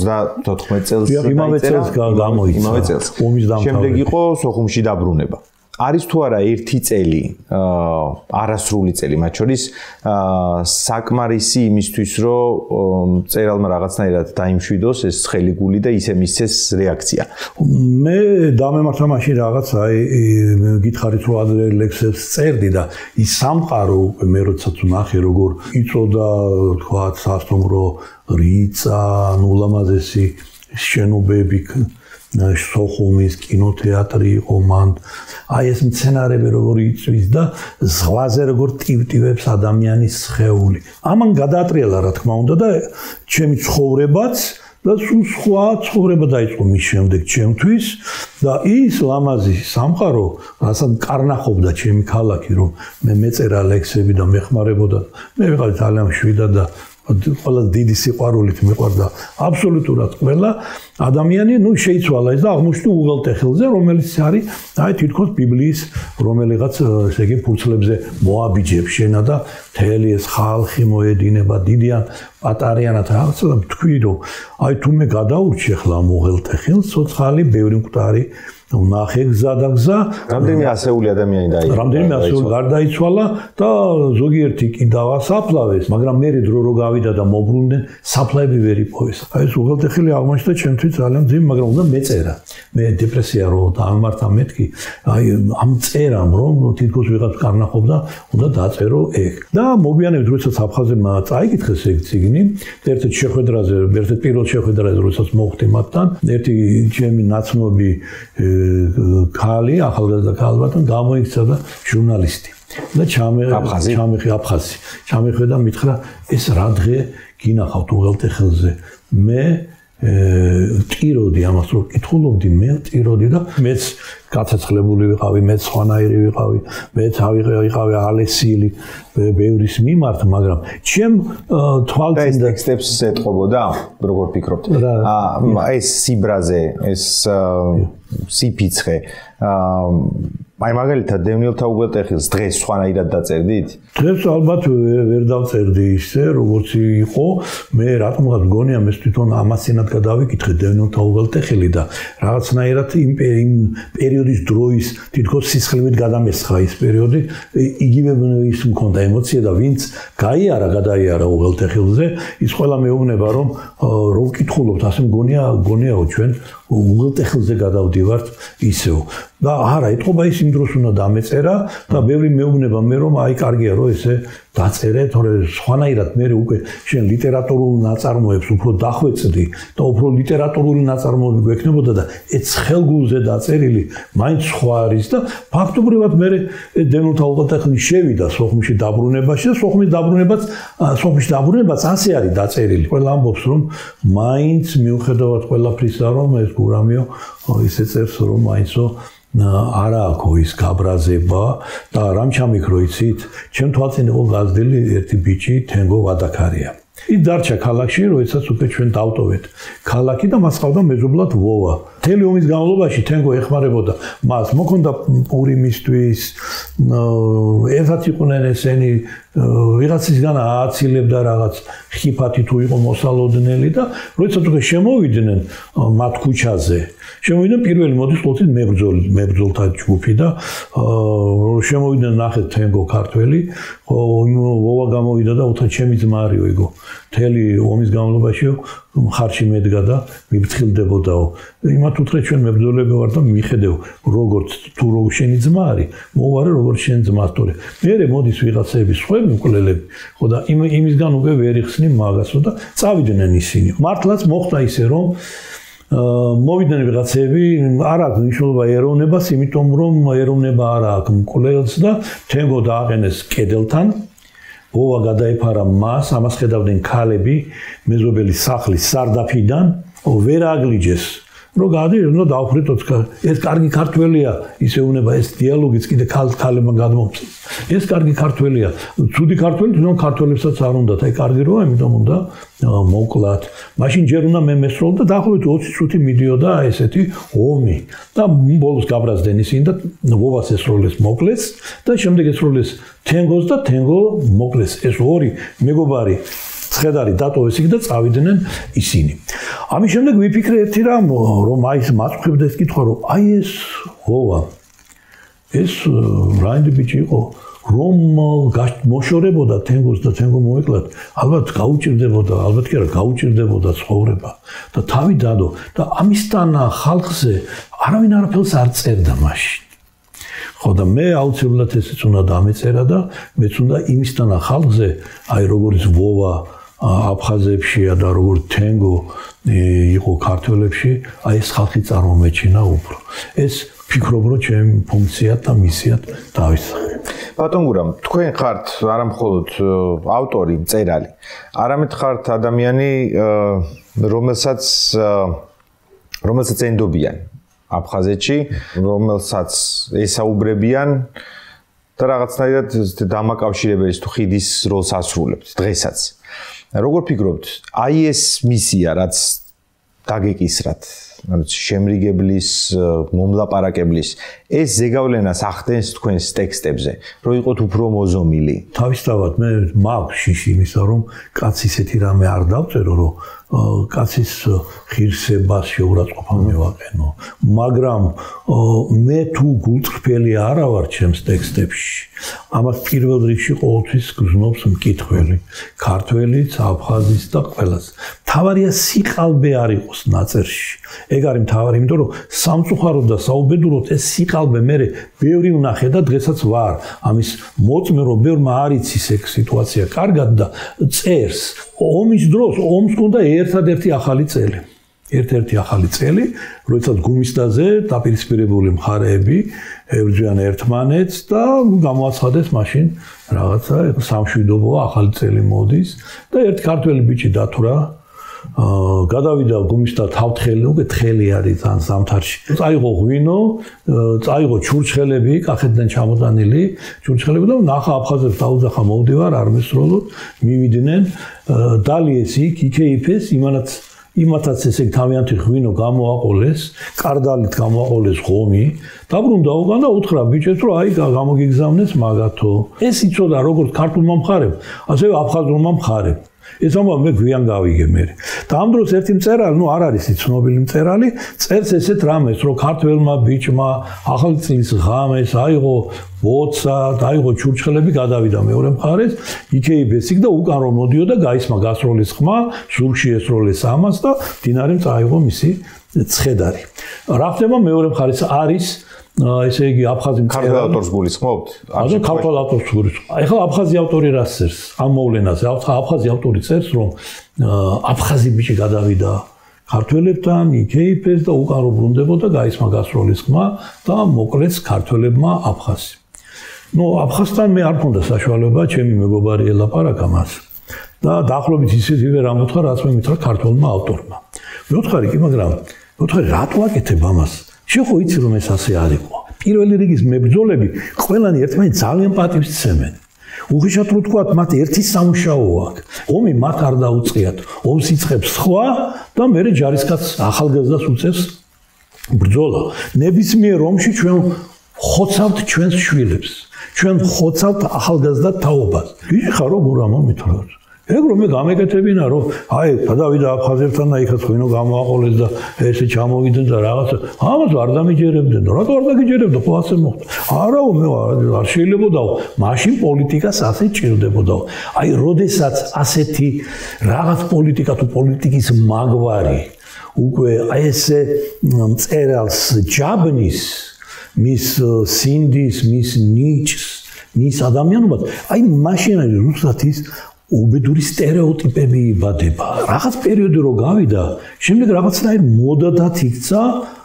ოთხმოცდათოთხმეტ წელს იმავე წელს გამოიცა. იმავე წელს. ომის დამთავრება. შემდეგ იყო სოხუმში დაბრუნება. არის თუ არა ერთი წელი, არასრული წელი, მათ შორის საკმარისი იმისთვის, რომ წერალმა რაღაცნაირად დაიმშვიდოს ეს ცხელი გული და ისე მისცეს რეაქცია. მე დამემართა მაშინ რაღაც აი გითხარით რომ ადრე ლექსებს წერდი და ის სამყარო მე როდესაც ვნახე როგორ იწოდა თქვა სასტუმრო რიცა ულამაზესი შენობები სოხუმის კინოთეატრი იყო მან აი ეს მცენარეები როგორ იწვის და ზღვაზე როგორ ტივტივებს ადამიანის სხეული ამან გადაატრიალა რა თქმა უნდა და ჩემი ცხოვრებაც და სულ სხვა ცხოვრება დაიწყო მის შემდეგ ჩემთვის და ის ლამაზი სამყარო რასაც კარნახობდა ჩემი ქალაქი რომ მე მეწერა ლექსები და მეხმარებოდა მე ვიყავი ძალიან მშვიდა და ყველა დიდი სიყვარულით მიყვარდა აბსოლუტურად ყველა ადამიანი ნუ შეიცვალა ეს და აღმოჩნდა უღელტეხილზე რომელიც არის აი თითქოს ბიბლიის რომელიღაც ესე იგი ფურცლებზე მოაბიჯებს შენა და მთელი ეს ხალხი მოედინება დიდიან პატარიანად რაღაცა და თქვი რომ აი თუ მე გადაურჩი ახლა უღელტეხილს ცოცხალი ბევრი მკვდარი ნახე გზა და გზა რამდენიმე ასეული ადამიანი დაიცვალა რამდენიმე ასეული გარდაიცვალა და ზოგიერთი კი დავასაფლავეს მაგრამ მე დრო რო გავიდა და მოbrunდნენ საფლავები ვერ იპოვეს აი ეს უღელტეხილი აღმოჩნდა ჩემთვის ძალიან ძიმ მაგრამ უნდა მეწერა მე დეპრესია რო დამემართა მეთქი აი ამ წერამ რომ თითქოს ვიღაც კარნახობდა უნდა დაწერო ეგ და მოვიანებით როდესაც აფხაზებმა წაიკითხეს ეგ ციგნი ერთ-ერთ შეხვედრაზე ერთ-ერთ პირველ შეხვედრაზე როდესაც მოხვდი მათთან ერთი ჩემი ნაცნობი ქალი ახალგაზრდა ქალბატონ გამოიქცა და ჟურნალისტი და ჩამეხი აფხაზი ჩამეხი და მითხრა ეს რა დღე გინახავთ უღელტეხილზე მე ტიროდი ამას რო კითხულობდი მე ტიროდი და მეც გაცეცხლებული ვიყავი მეც სხვანაირი ვიყავი მეც ავიყავი ალესილი ბევრის მიმართ მაგრამ ჩემ თვალწინ და ტექსტებს ეთყობოდა როგორ ფიქრობთ აა ეს სიბრაზე ეს სიფიცხე აი მაგალითად დევნილთა უღელტეხილს დღეს სხვანაირად დაწერდით? დღეს ალბათ ვერ დავწერდი ისე როგორც იყო მე რატომღაც მგონია მე თვითონ ამასინად გადავიკითხე დევნილთა უღელტეხილი და რაღაცნაირად იმ პერიოდის დროის თითქოს სისხლივით გადამესხა ის პერიოდი იგივე ის მქონდა ემოცია და ვინც გაიარა გადაიარა უღელტეხილზე ის ყველა მეუბნება რომ რო ვკითხულობთ ასე მგონია მგონიაო ჩვენ უღელტეხილზე გადავდივართ ისევ და არა ეთყობა ის იმ დროს უნდა დამეწერა და ბევრი მეუბნება მე რომ აი კარგია რომ ესე დაწერე თორე სხვანაირად მე უკვე შენ ლიტერატურულ ნაწარმოებს უფრო დახვეწდი და უფრო ლიტერატურული ნაწარმოები გვექნებოდა და ეს ხელგულზე დაწერილი მაინც სხვა არის და ფაქტობრივად მე დევნილთა უღელტეხილი შევიდა სოხუმში დაბრუნებაში და სოხუმის დაბრუნებაც სოხუმში დაბრუნებაც ასე არის დაწერილი ყველა ამბობს რომ მაინც მიუხედავად ყველაფრისა რომ ეს გურამიო ისე წერს რომ მაინცო არა აქო ის გაბრაზება და რამ ჩამიქრო იცით ჩემ თვალწინ იყო გაზრდილი ერთი ბიჭი თენგო ვადაქარია ის დარჩა ქალაქში როდესაც უკვე ჩვენ დავტოვეთ ქალაქი და მას ყავდა მეზობლად ვოვა მთელი ომის განმავლობაში თენგო ეხმარებოდა მას მოქონდა პური მისთვის ერთად იყვნენ ესენი ვიღაცისგან ააცილებდა რაღაც ხიფათი თუ იყო მოსალოდნელი და როდესაც უკვე შემოვიდნენ მათ ქუჩაზე შემოვიდნენ პირველი მოდის ყოლთით მებრძოლი მებრძოლთა ჯგუფი და შემოვიდნენ ნახეთ თენგო ქართველი ვოვა გამოვიდა და უთა ჩემი ძმა არისო იგო მთელი ომის განმავლობაში მხარში მედგა და მიფრთხილდებოდაო იმათ უთხრე ჩვენ მებრძოლები ვარ და მიხედევ როგორც თუ როგორ შენი ძმა არის მოვარე როგორც შენ ძმას თორე მერე მოდის ვიღაცები სხვები მკვლელები ხო და იმისგან უკვე ვერ იხსნი მაგასო და წავიდნენ ისინი მართლაც მოხდა ისე რომ მოვიდნენ ვიღაცები არ აქვს მნიშვნელობა ეროვნებას იმიტომ რომ ეროვნება არ აქვს მკვლელს და თენგო დააყენეს კედელთან ვოვა გადაიფარა მას ამას ხედავდნენ ქალები მეზობელი სახლის სარდაფიდან ვერ აგლიჯეს რო გადაირო ნუ დაუხრიტოთ ეს კარგი ქართველია ისე უნება ეს დიალოგიც კიდე ქალებმა გადმოწეს ეს კარგი ქართველია ცუდი ქართველი თუნდაც ქართველებსაც არ უნდათ აი კარგი როა იმიტომ უნდა მოკლათ მაშინ ჯერ უნდა მე მესროლ და დაახლოებით ოცი წუთი მიდიოდა ესეთი ომი და ბოლოს გაბრაზდნენ ისინი და ვოვას ესროლეს მოკლეს და შემდეგ ესროლეს თენგოს და თენგო მოკლეს ეს ორი მეგობარი ცხედარი დატოვეს იქ და წავიდნენ ისინი. ამის შემდეგ ვიფიქრე ერთი რამ, რომ აი ეს მაწუხებდა ეს კითხვა, რომ აი ეს ვოვა ეს რაინდი ბიჭი იყო რომ მოშორებოდა თენგოს და თენგო მოეკლათ ალბათ გაუჭირდებოდა ალბათ კი არა გაუჭირდებოდა ცხოვრება და თავი დადო და ამისთან ხალხზე არავინ არაფერს არ წერდა მაშინ ხო და მე აუცილებლად ესეც უნდა დამეწერა და მეც უნდა იმისთან ხალხზე აი როგორც ვოვა აფხაზებში და როგორც თენგო იყო ქართველებში აი ეს ხალხი წარმომეჩინა უფრო ეს ფიქრობ რომ ჩემი ფუნქციად და მისიად დავისახე ბატონ გურამ, თქვენ ხართ არა მხოლოდ ავტორი, მწერალი, არამედ ხართ ადამიანი, რომელსაც რომელსაც ენდობიან აფხაზეთში, რომელსაც ესაუბრებიან და რაღაცნაირად დამაკავშირებელი თუ ხიდის როლს ასრულებთ დღესაც. როგორ ფიქრობთ, აი ეს მისია, რაც დაგეკისრათ შემრიგებლის, მომლაპარაკებლის ეს ზეგავლენას ახდენს თქვენს ტექსტებზე, რომ იყოთ უფრო მოზომილი. თავისთავად მე მაქვს შიში იმისა, რომ კაცი ისეთი რამე არ დავწერო, რომ კაცის ღირსებას შეურაცხყოფა მევაყენო, მაგრამ მე თუ გულწრფელი არა ვარ ჩემს ტექსტებში. ამას პირველ რიგში ყოველთვის გრძნობს მკითხველი, ქართველიც, აფხაზიც და ყველას. თავარია სიყალბე არ იყოს ნაწერში. ეგ არის მთავარი, იმიტომ რომ სამწუხაროდ და საუბედუროდ ეს სიყალბე მე ბევრი ვნახე და დღესაც ვარ ამის მოწმე, რომ ბევრმა არ იცის ეგ სიტუაცია კარგად და წერს. ომის დროს ომს ჰქონდა ერთადერთი ახალი წელი. ერთ-ერთი ახალი წელი, როდესაც გუმისდაზე დაპირისპირებული მხარეები ებრძვიან ერთმანეთს და გამოაცხადეს მაშინ რაღაცა სამშვიდობოა ახალი წელი მოდის და ერთ ქართველი ბიჭი დათვრა გადავიდა გუმისდა თავთხელი, უკვე თხელი არის ძალიან ზამთარში. წაიღო ღვინო, წაიღო ჩურჩხელები, კახეთიდან ჩამოტანილი ჩურჩხელები და ნახა აფხაზებს დაუძახა მოვდივარ არმესროლოდ, მივიდნენ, დალიეს იქ, იქეიფეს, იმანაც იმათაც ესე თავიანთი ღვინო გამოაყოლეს, კარდალით გამოაყოლეს ღომი, დაბრუნდა უკან და უთხრა ბიჭებს, რომ აი გამოგიგზავნეს მაგათო. ეს იცოდა როგორც ქართულმა მხარემ, ასევე აფხაზურმა მხარემ. ეს ამბავი მე გვიან გავიგე მე. და ამ დროს ერთი მწერალი, ნუ არ არის ცნობილი მწერალი, წერს ესეთ რამეს, რომ ქართველმა ბიჭმა ახალი წლის ღამეს აიღო ბოცა, დაიღო ჩურჩხელები, გადავიდა მეორე მხარეს, იქეიფეს იქ და უკან რომ მოდიოდა, გაისმა გასროლის ხმა, სულში ესროლეს ამას და დინარემ წაიღო მისი ცხედარი. რა ხდება მეორე მხარეს არის ესე იგი აფხაზი მწერალი. ქართველ ავტორს გულისხმობთ? ანუ ქართველ ავტორს გულისხმობ. ეხლა აფხაზი ავტორი რას წერს? ამ მოვლენაზე აფხაზი ავტორი წერს, რომ აფხაზი ბიჭი გადავიდა ქართველებთან, იქეიფეს და უკან რომ ბრუნდებოდა, გაისმა გასროლის ხმა და მოკლეს ქართველებმა აფხაზი. ნუ აფხაზთან მე არ მქონდა საშუალება, ჩემი მეგობარი ელაპარაკა მას. და დაახლოებით ისეთივე რამ უთხრა, რაც მე მითხრა ქართველმა ავტორმა. მე ვთხარი კი, მაგრამ მე ვთხარი რატო აკეთებ ამას? შეხო იცი რომ ეს ასე არ იყო. პირველი რიგის მებრძოლები ყველანი ერთმანეთს ძალიან პატივს სცემენ. უხეშად რო თქვა, მათ ერთი სამუშაო აქვს. ომი მათ არ დაუწყიათ. ომს იწყებს სხვა და მერე ჯარისკაცს ახალგაზრდას უწევს ბრძოლა. ნებისმიერ ომში ჩვენ ხოცავთ ჩვენს შვილებს. ჩვენ ხოცავთ ახალგაზრდა თაობას. იგი ხარო გურამო მითხრათ. ეგ რომ მე გამეკეთებინა რომ აი გადავიდა აფხაზებთან და იქაც ღვინო გამოაყოლეს და ესე ჩამოვიდნენ და რაღაცა ამას არ დამიჯერებდნენ და რატო არ დაგიჯერებდა ხო ასე მოხდა არა მე არ შეიძლებოდაო მაშინ პოლიტიკას ასე ჭირდებოდაო აი როდესაც ასეთი რაღაც პოლიტიკა თუ პოლიტიკის მაგვარი უკვე აი ესე მწერალს ჯაბნის მის სინდის მის ნიჭს მის ადამიანობას აი მაშინ არის რუსეთის უბედური სტერეოტიპები იბადება. რაღაც პერიოდი რო გავიდა, შემდეგ რაღაცნაირ მოდადად იქცა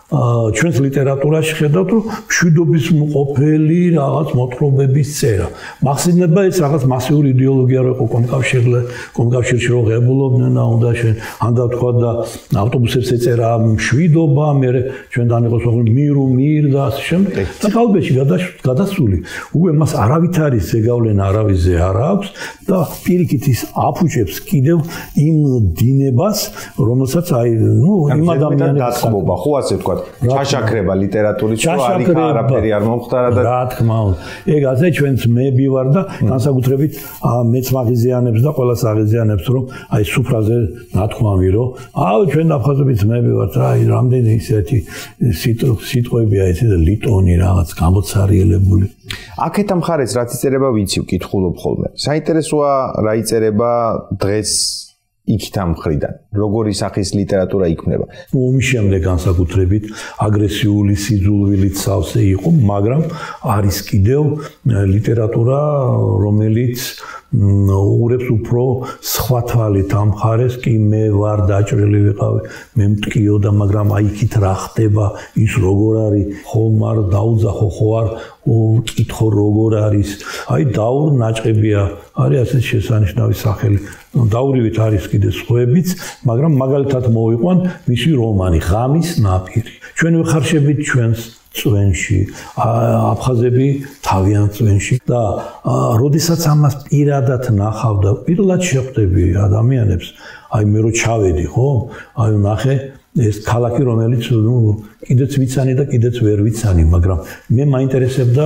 ჩვენს ლიტერატურაში ხედავთ, რომ მშვიდობის მყოფელი რაღაც მოთხრობების წერა. მახსენდება ეს რაღაც მასიური იდეოლოგია რო იყო კომკავშირლე, კომკავშირში რო ღებულობდნენ და უნდა შენ ანდა თქვა და ავტობუსებს ეწერა მშვიდობა, მე ჩვენთან იყო სულ მირუ მირ და ასე შემდეგ. და კალბეში გადასული, უკვე მას არავით არის ზეგავლენა, არავის არ აქვს და პირიქით ის აფუჭებს კიდევ იმ დინებას, რომელსაც აი, ნუ იმ ადამიანებს დაწყობა, ხო ასე თქვა ჩაშაქრება ლიტერატურის, რომ არ იქა არაფერი არ მომხდარა და რა თქმა უნდა. ეგ ასე ჩვენც მეები ვარ და განსაკუთრებით მეც მაგიზიანებს და ყველას აღიზიანებს, რომ აი სუფრაზე ნათქვამი, რომ აუ ჩვენ აფხაზებიც მეები ვართ, აი რამდენი ისეთი სიტყვებია ესე და ლიტონი რაღაც გამოცარიელებული. აქეთ ამ ხარეს რაც იწერება ვიცი ვკითხულობ ხოლმე. საინტერესოა რა იწერება დღეს იქით ამ მხრიდან. როგორი სახის ლიტერატურა იქმნება? ომის შემდეგ განსაკუთრებით აგრესიული სიძულვილით სავსე იყო, მაგრამ არის კიდევ ლიტერატურა, რომელიც უღრებს უფრო სხვა თვალით ამ ხარეს, კი მე ვარ დაჭრილი ვიყავი, მე მტკიოდა, მაგრამ აი იქით რა ხდება, ის როგორ არის, ხომ არ დაუძახო, ხო არ ვკითხო როგორ არის, აი დაურ ნაჭყებია, არის ასე შესანიშნავი სახელი. დაურივით არის კიდე სხვაებიც, მაგრამ მაგალითად მოვიყვან მისი რომანი ღამის ნაპირი. ჩვენ ვიხარშებით ჩვენს წვენში, აფხაზები თავიანთ წვენში და როდესაც ამას პირადად ნახავ და პირდად შეხვდები ადამიანებს, აი მე რო ჩავედი, ხო? აი ნახე ეს ქალაქი, რომელიც ნუ კიდეც ვიცანი და კიდეც ვერ ვიცანი, მაგრამ მე მაინტერესებდა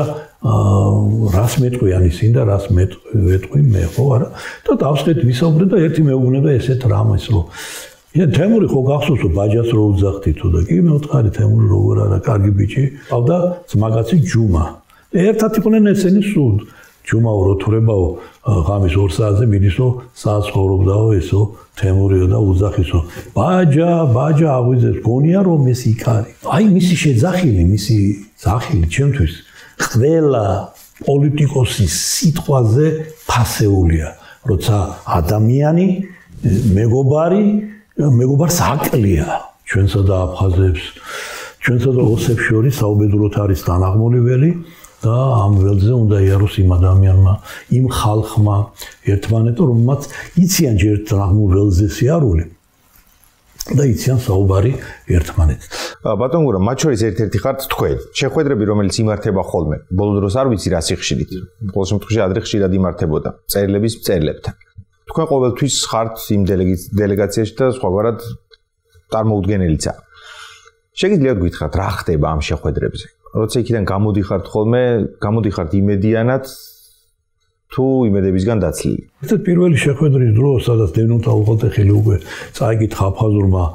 რას მეტყვიან ისინი და რას მეტყვი მე, ხო არა? და დავსყიდ ვისაუბრე და ერთი მეუბნება ესეთ რამეს, რომ ია თემური ხო გახსოვს რომ ბაჯას რო უძახთი თუ და კი მე ვთხარი თემური როგორ არა კარგი ბიჭი ყავდა ძმაკაცი ჯუმა ერთად იყვნენ ესენი სულ ჯუმა რო თურებაო ღამის ორ საათზე მიდისო სააცხოვრობდაო ესო თემურიო და უძახისო ბაჯა ბაჯა აღვიძებს გონია რომ ეს იქ არის აი მისი შეძახილი მისი ძახილი ჩემთვის ყველა პოლიტიკოსის სიტყვაზე ფასეულია როცა ადამიანი მეგობარი მეგობარს აკლია ჩვენსა და აფხაზებს ჩვენსა და ოსებს შორის საუბედუროთ არის თანაღმოლიველი და ამ ველზე უნდა იაროს იმ ადამიანმა იმ ხალხმა ერთმანეთო რომელმაც იციან ჯერ თანაღმოლ ველზე სიარული და იციან საუბარი ერთმანეთს ბატონ გურა მათ შორის ერთ-ერთი ხართ თქვენ შეხვედრები რომელიც იმართება ხოლმე ბოლო დროს არ ვიცი რა სიხშირით ყოველ შემთხვევაში ადრე ხშირად იმართებოდა წერილების მწერლებთან თქვენ ყოველთვის ხართ იმ დელეგაციაში და სხვაგვარად წარმოუდგენელიც არ. შეგიძლიათ გითხრათ რა ხდება ამ შეხვედრებზე? როცა იქიდან გამოდიხართ ხოლმე, გამოდიხართ იმედიანად თუ იმედებისგან დაცლილი. ეს პირველი შეხვედრის დრო, სადაც დევნილთა უღელტეხილი უკვე წაიკითხა აფხაზურმა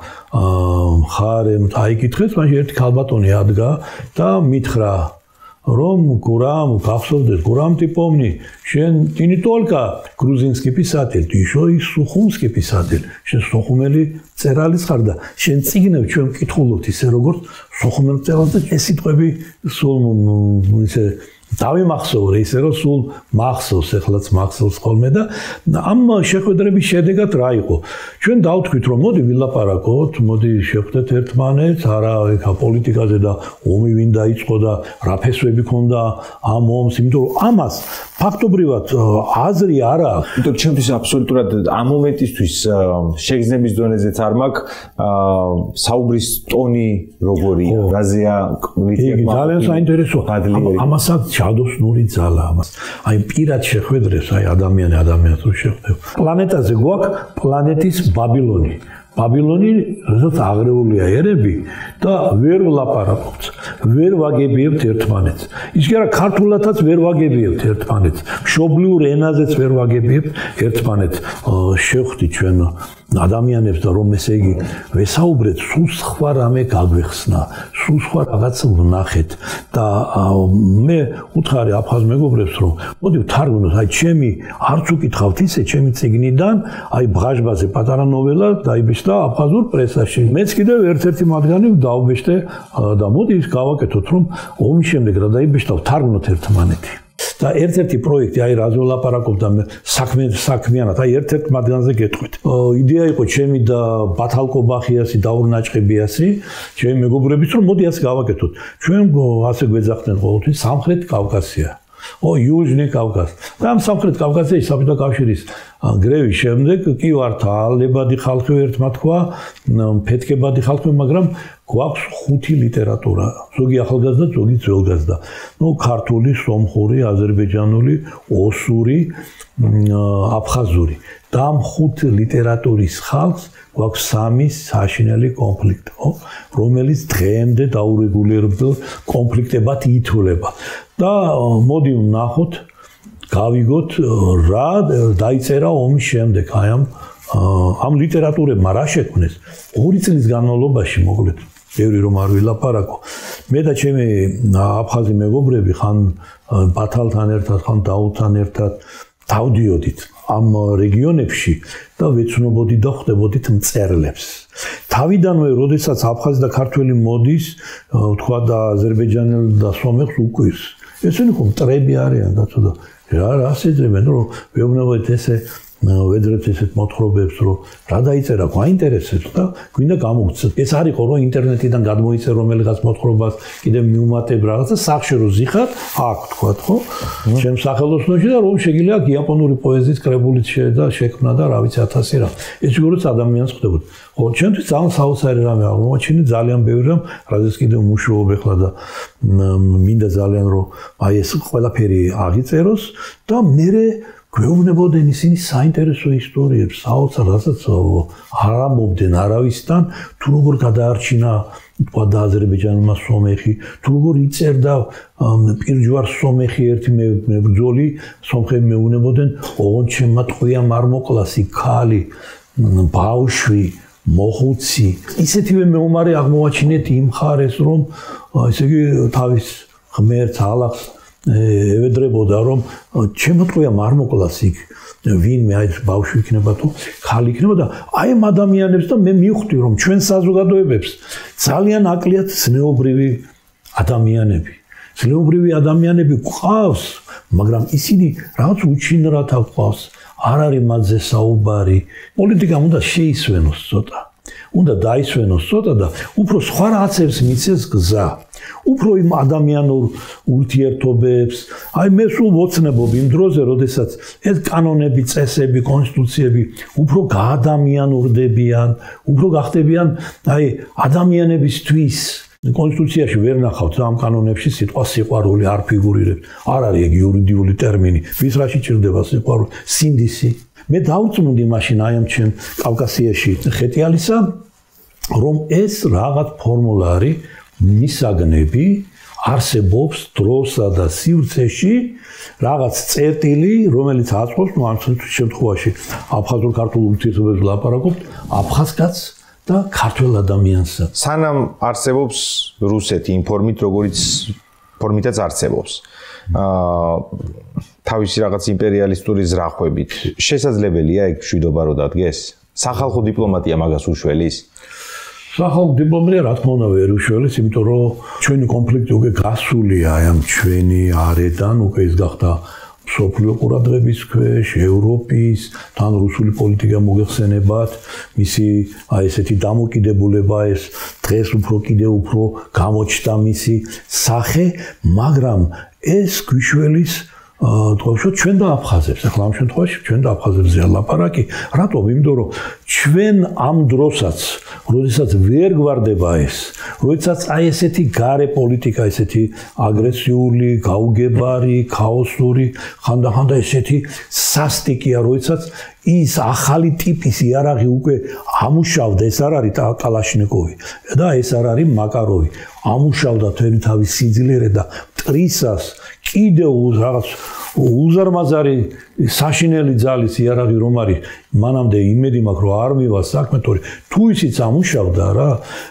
მხარემ, წაიკითხეს, მაშინ ერთი ქალბატონი ადგა და მითხრა Ром, Гурам, Кавсовдес, Гурам ты помни, шен ты не только грузинский писатель, ты еще и сухумский писатель. Шен сухумели цералис харда, шен цигнев чем китхулот, и серогорт сухумел цералис, эси твои сул, დავი მახსოვრე ისე რომ სულ მახსოვს ეხლაც მახსოვს ხოლმე და ამ შეხვედრების შედეგად რა იყო ჩვენ დავთქვით რომ მოდი ვილაპარაკოთ მოდი შევხვდეთ ერთმანეთს არა ეხა პოლიტიკაზე და ომი ვინ დაიწყო და რა ფესვები ქონდა ამ ომს იმიტომ რომ ამას ფაქტობრივად აზრი არ აქვს იმიტომ ჩემთვის აბსოლუტურად ამ მომენტისთვის შეგრძნების დონეზეც არ მაქვს საუბრის ტონი როგორია რაზეა კრიტიკა ძალიან საინტერესოა ამასაც ჩადოსნური ძალა ამას. აი პირად შეხვედრებს, აი ადამიანი ადამიანს რო შეხვდება. პლანეტაზე გვაქვს პლანეტის ბაბილონი. ბაბილონი, როდესაც აღრეულია ერები და ვერ ვლაპარაკობთ, ვერ ვაგებიებთ ერთმანეთს. ის კი არა ქართულადაც ვერ ვაგებიებთ ერთმანეთს. მშობლიურ ენაზეც ვერ ვაგებიებთ ერთმანეთს. შევხვდი ჩვენ ადამიანებს და რომ ესე იგი ვესაუბრეთ, სულ სხვა რამე გაგვეხსნა, სულ სხვა რაღაც ვნახეთ და მე უთხარი აფხაზ მეგობრებს რომ მოდი ვთარგმნოთ, აი ჩემი არც უკითხავთ ისე ჩემი წიგნიდან, აი ბღაჟბაზე პატარა ნოველა დაიბეჭდა აფხაზურ პრესაში. მეც კიდევ ერთ-ერთი მათგანი დავბეჭდე და მოდი ის გავაკეთოთ რომ ომის შემდეგ რა დაიბეჭდა ვთარგმნოთ ერთმანეთი. და ერთ-ერთი პროექტი აი რაზე ვლაპარაკობ და საქმე საქმიანად აი ერთ-ერთ მათგანზე გეტყვით. იდეა იყო ჩემი და ბათალკობახიასი და ორნაჭყებიასი, ჩემი მეგობრებიც რომ მოდი ასე გავაკეთოთ. ჩვენ ასე გვეძახდნენ ყოველთვის სამხრეთ კავკასია. ო იუჟნი კავკასი. და ამ სამხრეთ კავკასიაში საბჭოთა კავშირის გრევის შემდეგ კი ვართ ალებადი ხალხი ერთმა თქვა, ფეთქებადი ხალხი, მაგრამ გვაქვს ხუთი ლიტერატურა. ზოგი ახალგაზრდა, ზოგი ძველგაზრდა. ნუ ქართული, სომხური, აზერბაიჯანული, ოსური, აფხაზური. და ამ ხუთ ლიტერატურის ხალხს გვაქვს სამი საშინელი კონფლიქტი, ხო? რომელიც დღემდე დაურეგულირებულ კონფლიქტებად ითვლება. და მოდი ვნახოთ, გავიგოთ რა დაიწერა ომის შემდეგ აი ამ ამ ლიტერატურებმა რა შექმნეს ორი წლის განმავლობაში მოკლედ ბევრი რომ არ ვილაპარაკო მე და ჩემი აფხაზი მეგობრები ხან ბათალთან ერთად ხან დაუდთან ერთად დავდიოდით ამ რეგიონებში და ვეცნობოდით და ხვდებოდით მწერლებს თავიდანვე როდესაც აფხაზი და ქართველი მოდის თქვა და აზერბაიჯანელი და სომეხს უკვირს ესენი ხომ მტრები არიან და თუნდა რა რა შეძებენ რომ ვეუბნებოდით ესე ვედრეთ ესეთ მოთხრობებს რომ რა დაიწერა გვაინტერესებს და გვინდა გამოვცეთ ეს არ იყო რომ ინტერნეტიდან გადმოიწერ რომელიღაც მოთხრობას კიდე მიუმატებ რაღაცა სახში რო ზიხარ აქ თქვა ხო ჩემ სახელოსნოში და რომ შეგიძლია იაპონური პოეზიის კრებულიც შედა შექმნა და რა ვიცი ათასი რა ეს როგორც ადამიანს ხდებოდა ხო ჩემთვის ძალიან საოცარი რამე აღმოაჩინე ძალიან ბევრი რამ რაზეც კიდე მუშაობ ეხლა და მინდა ძალიან რომ აი ეს ყველაფერი აღიწეროს და მე გვეუბნებოდნენ ისინი საინტერესო ისტორიებს, საოცარ რასაც არ ამბობდნენ არავისთან, თუ როგორ გადაარჩინა თქვა და აზერბაიჯანულმა სომეხი, თუ როგორ იწერდა პირჯვარ სომეხი ერთი მებრძოლი, სომხები მეუბნებოდნენ, ოღონდ ჩემმა ტყვია არ მოკლასი ქალი, ბავშვი, მოხუცი. ისეთივე მეომარი აღმოაჩინეთ იმ ხარეს, რომ ესე იგი თავის ღმერთს ალახს ევედრებოდა რომ ჩემო ტყვია არ მოკლას იქ ვინმე აი ბავშვი იქნება თუ ხალი იქნება და აი ამ ადამიანებს და მე მივხვდი რომ ჩვენ საზოგადოებებს ძალიან აკლიათ ზნეობრივი ადამიანები ზნეობრივი ადამიანები გვყავს მაგრამ ისინი რაღაც უჩინრად აყვავს არ არის მათზე საუბარი პოლიტიკამ უნდა შეისვენოს ცოტა უნდა დაისვენოს ცოტა და უფრო სხვა რაღაცებს მიცეს გზა უფრო იმ ადამიანურ ურთიერთობებს აი მე სულ ვოცნებობ იმ დროზე როდესაც ეს კანონები წესები კონსტიტუციები უფრო გაადამიანურდებიან უფრო გახდებიან აი ადამიანებისთვის კონსტიტუციაში ვერ ნახავთ ამ კანონებში სიტყვა სიყვარული არ ფიგურირებს არ არის ეგ იურიდიული ტერმინი ვის რაში ჭირდება სიყვარული სინდისი მე დავწმუნდი მაშინ აი ამ ჩემ კავკასიაში ხეტიალისა რომ ეს რაღაც ფორმულა არის მისაგნები არსებობს დროსა და სივრცეში რაღაც წერტილი რომელიც აწყობს ნუ ამ შემთხვევაში აფხაზურ ქართულ ურთიერთობებს ლაპარაკობთ აფხაზკაც და ქართველ ადამიანსაც სანამ არსებობს რუსეთი იმ ფორმით როგორიც ფორმითაც არსებობს აა თავისი რაღაც იმპერიალისტური ზრახვებით შესაძლებელია ეგ მშვიდობა რო დადგეს სახალხო დიპლომატია მაგას უშველის სახალხო დიპლომატია რა თქმა უნდა ვერ უშველის იმიტომ რომ ჩვენი კონფლიქტი უკვე გასულია აი ამ ჩვენი არედან უკვე ის გახდა სოფლიო ყურადღების ქვეშ ევროპის თან რუსული პოლიტიკა მოგეხსენებათ მისი აი ესეთი დამოკიდებულება ეს დღეს უფრო კიდე უფრო გამოჩნდა მისი სახე მაგრამ ეს გვიშველის თქო ჩვენ და აფხაზებს ახლა ამ შემთხვევაში ჩვენ და აფხაზებზეა ლაპარაკი რატომ იმიტომ რომ ჩვენ ამ დროსაც როდესაც ვერ გვარდება ეს როდესაც აი ესეთი გარე პოლიტიკა ესეთი აგრესიული გაუგებარი ქაოსური ხანდახანდა ესეთი სასტიკია როდესაც ის ახალი ტიპის იარაღი უკვე ამუშავდა ეს არ არის კალაშნიკოვი და ეს არ არის მაკაროვი ამუშავდა თელი თავის სიძლიერე და მტრისას კიდევ რაღაც უზარმაზარი საშინელი ძალის იარაღი რომ არის მანამდე იმედი მაქვს რომ არ მივა საქმე თორე თუ ისიც ამუშავდა რა